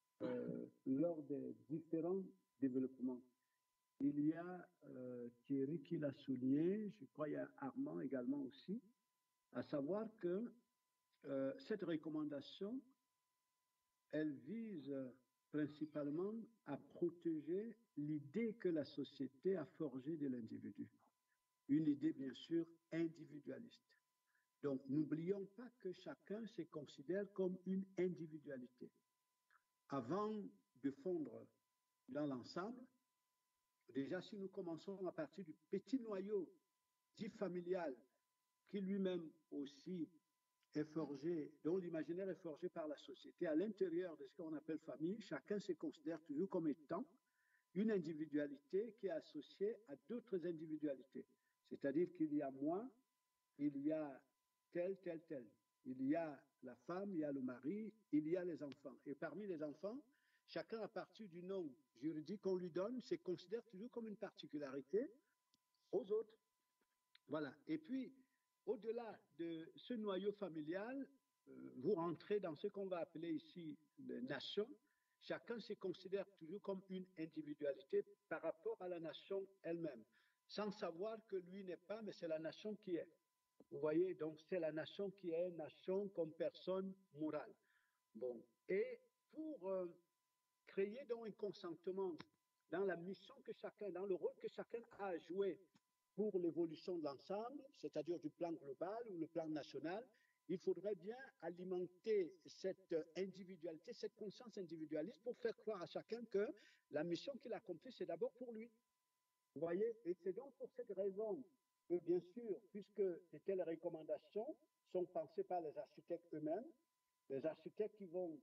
lors des différents développements. Il y a Thierry qui l'a souligné, je crois il y a Armand également aussi, à savoir que cette recommandation, elle vise principalement à protéger l'idée que la société a forgée de l'individu. Une idée, bien sûr, individualiste. Donc, n'oublions pas que chacun se considère comme une individualité. Avant de fondre dans l'ensemble, déjà, si nous commençons à partir du petit noyau dit familial, qui lui-même aussi est forgé, dont l'imaginaire est forgé par la société, à l'intérieur de ce qu'on appelle famille, chacun se considère toujours comme étant une individualité qui est associée à d'autres individualités. C'est-à-dire qu'il y a moi, il y a tel. Il y a la femme, il y a le mari, il y a les enfants. Et parmi les enfants, chacun, à partir du nom juridique qu'on lui donne, se considère toujours comme une particularité aux autres. Voilà. Et puis, au-delà de ce noyau familial, vous rentrez dans ce qu'on va appeler ici les nations. Chacun se considère toujours comme une individualité par rapport à la nation elle-même, sans savoir que lui n'est pas, mais c'est la nation qui est. Vous voyez, donc c'est la nation qui est nation comme personne morale. Bon, et pour créer donc un consentement dans la mission que chacun, dans le rôle que chacun a à jouer pour l'évolution de l'ensemble, c'est-à-dire du plan global ou le plan national, il faudrait bien alimenter cette individualité, cette conscience individualiste pour faire croire à chacun que la mission qu'il accomplit, c'est d'abord pour lui. Vous voyez, et c'est donc pour cette raison que, bien sûr, puisque de telles recommandations sont pensées par les architectes eux-mêmes, les architectes qui vont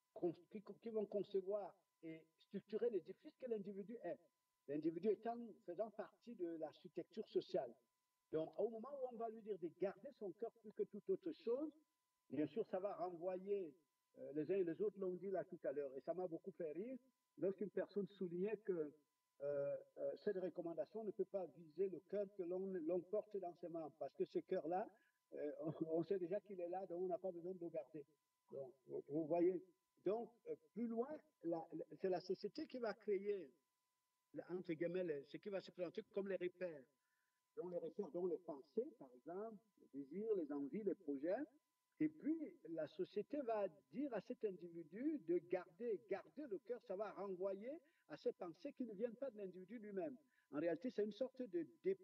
concevoir et structurer l'édifice que l'individu est. L'individu faisant partie de l'architecture sociale. Donc, au moment où on va lui dire de garder son cœur plus que toute autre chose, bien sûr, ça va renvoyer, les uns et les autres l'ont dit là tout à l'heure, et ça m'a beaucoup fait rire, lorsqu'une personne soulignait que cette recommandation ne peut pas viser le cœur que l'on porte dans ses mains, parce que ce cœur-là, on sait déjà qu'il est là, donc on n'a pas besoin de le garder. Donc, vous voyez, donc plus loin, c'est la société qui va créer, entre guillemets, ce qui va se présenter comme les repères, dont les pensées, par exemple, les désirs, les envies, les projets. Et puis, la société va dire à cet individu de garder le cœur, ça va renvoyer à ces pensées qui ne viennent pas de l'individu lui-même. En réalité, c'est une sorte de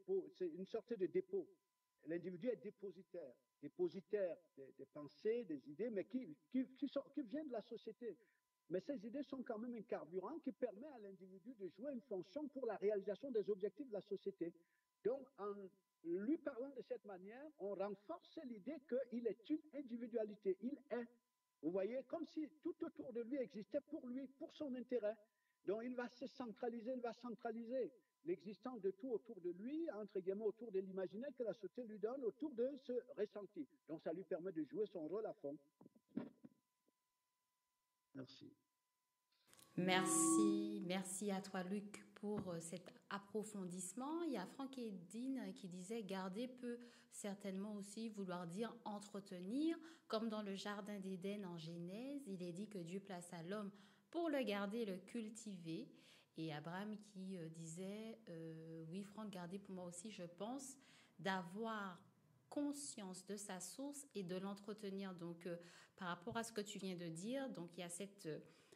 dépôt. L'individu est dépositaire des pensées, des idées, mais qui viennent de la société. Mais ces idées sont quand même un carburant qui permet à l'individu de jouer une fonction pour la réalisation des objectifs de la société. Donc, en lui parlant de cette manière, on renforce l'idée qu'il est une individualité, il est. Vous voyez, comme si tout autour de lui existait pour lui, pour son intérêt. Donc, il va se centraliser, il va centraliser l'existence de tout autour de lui, entre guillemets, autour de l'imaginaire que la société lui donne, autour de ce ressenti. Donc, ça lui permet de jouer son rôle à fond. Merci. Merci à toi, Luc, pour cet approfondissement. Il y a Franck Edine qui disait garder peut certainement aussi vouloir dire entretenir, comme dans le jardin d'Éden en Genèse, il est dit que Dieu plaça l'homme pour le garder et le cultiver. Et Abraham qui disait, oui Franck, garder pour moi aussi, je pense, d'avoir conscience de sa source et de l'entretenir. Donc, par rapport à ce que tu viens de dire, donc il y a cette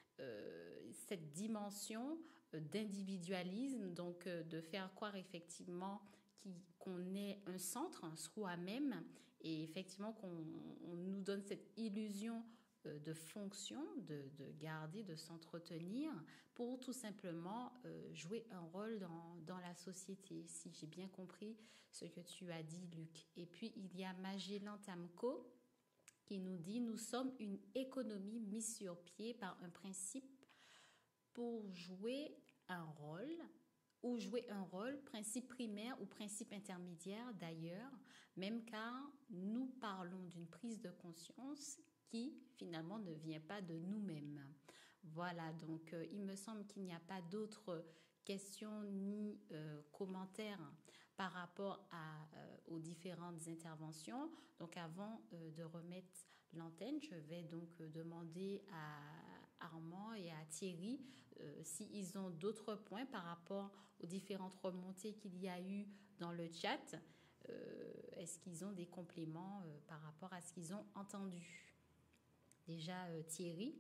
dimension d'individualisme, donc de faire croire effectivement qu'on est un centre, un soi-même, et effectivement qu'on nous donne cette illusion de fonction, de garder, de s'entretenir, pour tout simplement jouer un rôle dans la société, si j'ai bien compris ce que tu as dit, Luc. Et puis, il y a Magellan Tamco qui nous dit: nous sommes une économie mise sur pied par un principe pour jouer un rôle, principe primaire ou principe intermédiaire d'ailleurs, même car nous parlons d'une prise de conscience qui finalement ne vient pas de nous-mêmes. Voilà, donc il me semble qu'il n'y a pas d'autres questions ni commentaires par rapport aux différentes interventions. Donc avant de remettre l'antenne, je vais donc demander à Armand et à Thierry s'ils ont d'autres points par rapport aux différentes remontées qu'il y a eu dans le chat. Est-ce qu'ils ont des compléments par rapport à ce qu'ils ont entendu? Déjà, Thierry?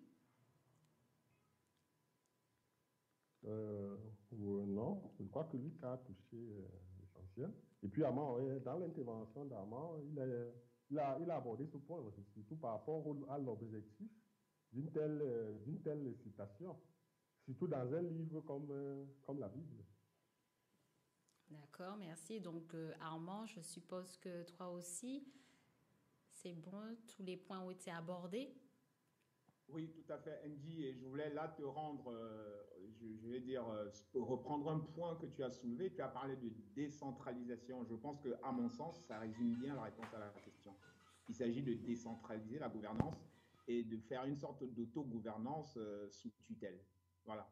Non, je crois que Luc a touché l'essentiel. Et puis, Armand, dans l'intervention d'Armand, il a abordé ce point, surtout par rapport à l'objectif d'une telle citation, surtout dans un livre comme la Bible. D'accord, merci. Donc, Armand, je suppose que toi aussi, c'est bon, tous les points ont été abordés. Oui, tout à fait, Andy. Et je voulais là te rendre, je vais dire, reprendre un point que tu as soulevé. Tu as parlé de décentralisation. Je pense que, à mon sens, ça résume bien la réponse à la question. Il s'agit de décentraliser la gouvernance et de faire une sorte d'autogouvernance sous tutelle. Voilà.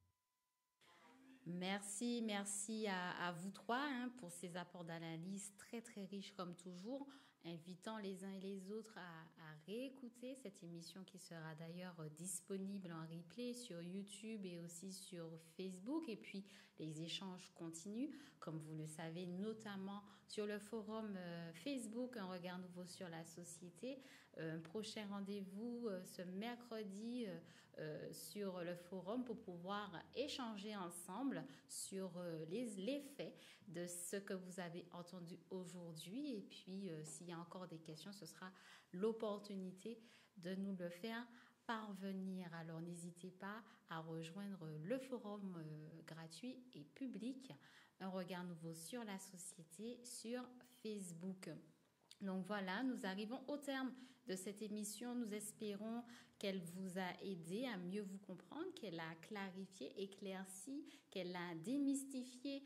Merci à vous trois pour ces apports d'analyse très très riches comme toujours, invitant les uns et les autres à réécouter cette émission qui sera d'ailleurs disponible en replay sur YouTube et aussi sur Facebook. Et puis les échanges continuent, comme vous le savez, notamment sur le forum Facebook Un regard nouveau sur la société. Un prochain rendez-vous ce mercredi sur le forum pour pouvoir échanger ensemble sur l'effet de ce que vous avez entendu aujourd'hui. Et puis, s'il y a encore des questions, ce sera l'opportunité de nous le faire parvenir. Alors, n'hésitez pas à rejoindre le forum gratuit et public Un regard nouveau sur la société sur Facebook. Donc voilà, nous arrivons au terme de cette émission. Nous espérons qu'elle vous a aidé à mieux vous comprendre, qu'elle a clarifié, éclairci, qu'elle a démystifié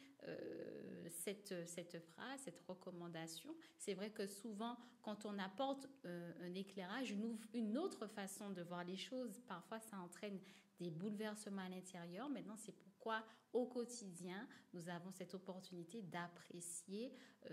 cette phrase, cette recommandation. C'est vrai que souvent, quand on apporte un éclairage, une autre façon de voir les choses, parfois ça entraîne des bouleversements à l'intérieur. Maintenant, c'est pourquoi au quotidien, nous avons cette opportunité d'apprécier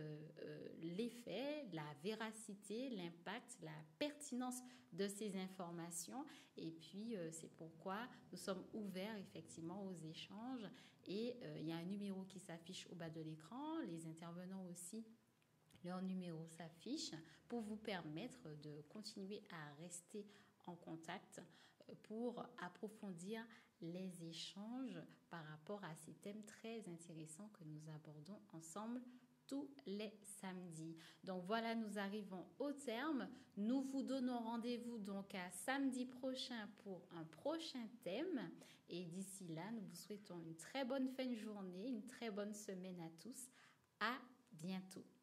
l'effet, la véracité, l'impact, la pertinence de ces informations. Et puis, c'est pourquoi nous sommes ouverts effectivement aux échanges. Et il y a un numéro qui s'affiche au bas de l'écran. Les intervenants aussi, leur numéro s'affiche pour vous permettre de continuer à rester en contact pour approfondir les échanges par rapport à ces thèmes très intéressants que nous abordons ensemble tous les samedis. Donc voilà, nous arrivons au terme. Nous vous donnons rendez-vous donc à samedi prochain pour un prochain thème. Et d'ici là, nous vous souhaitons une très bonne fin de journée, une très bonne semaine à tous. À bientôt.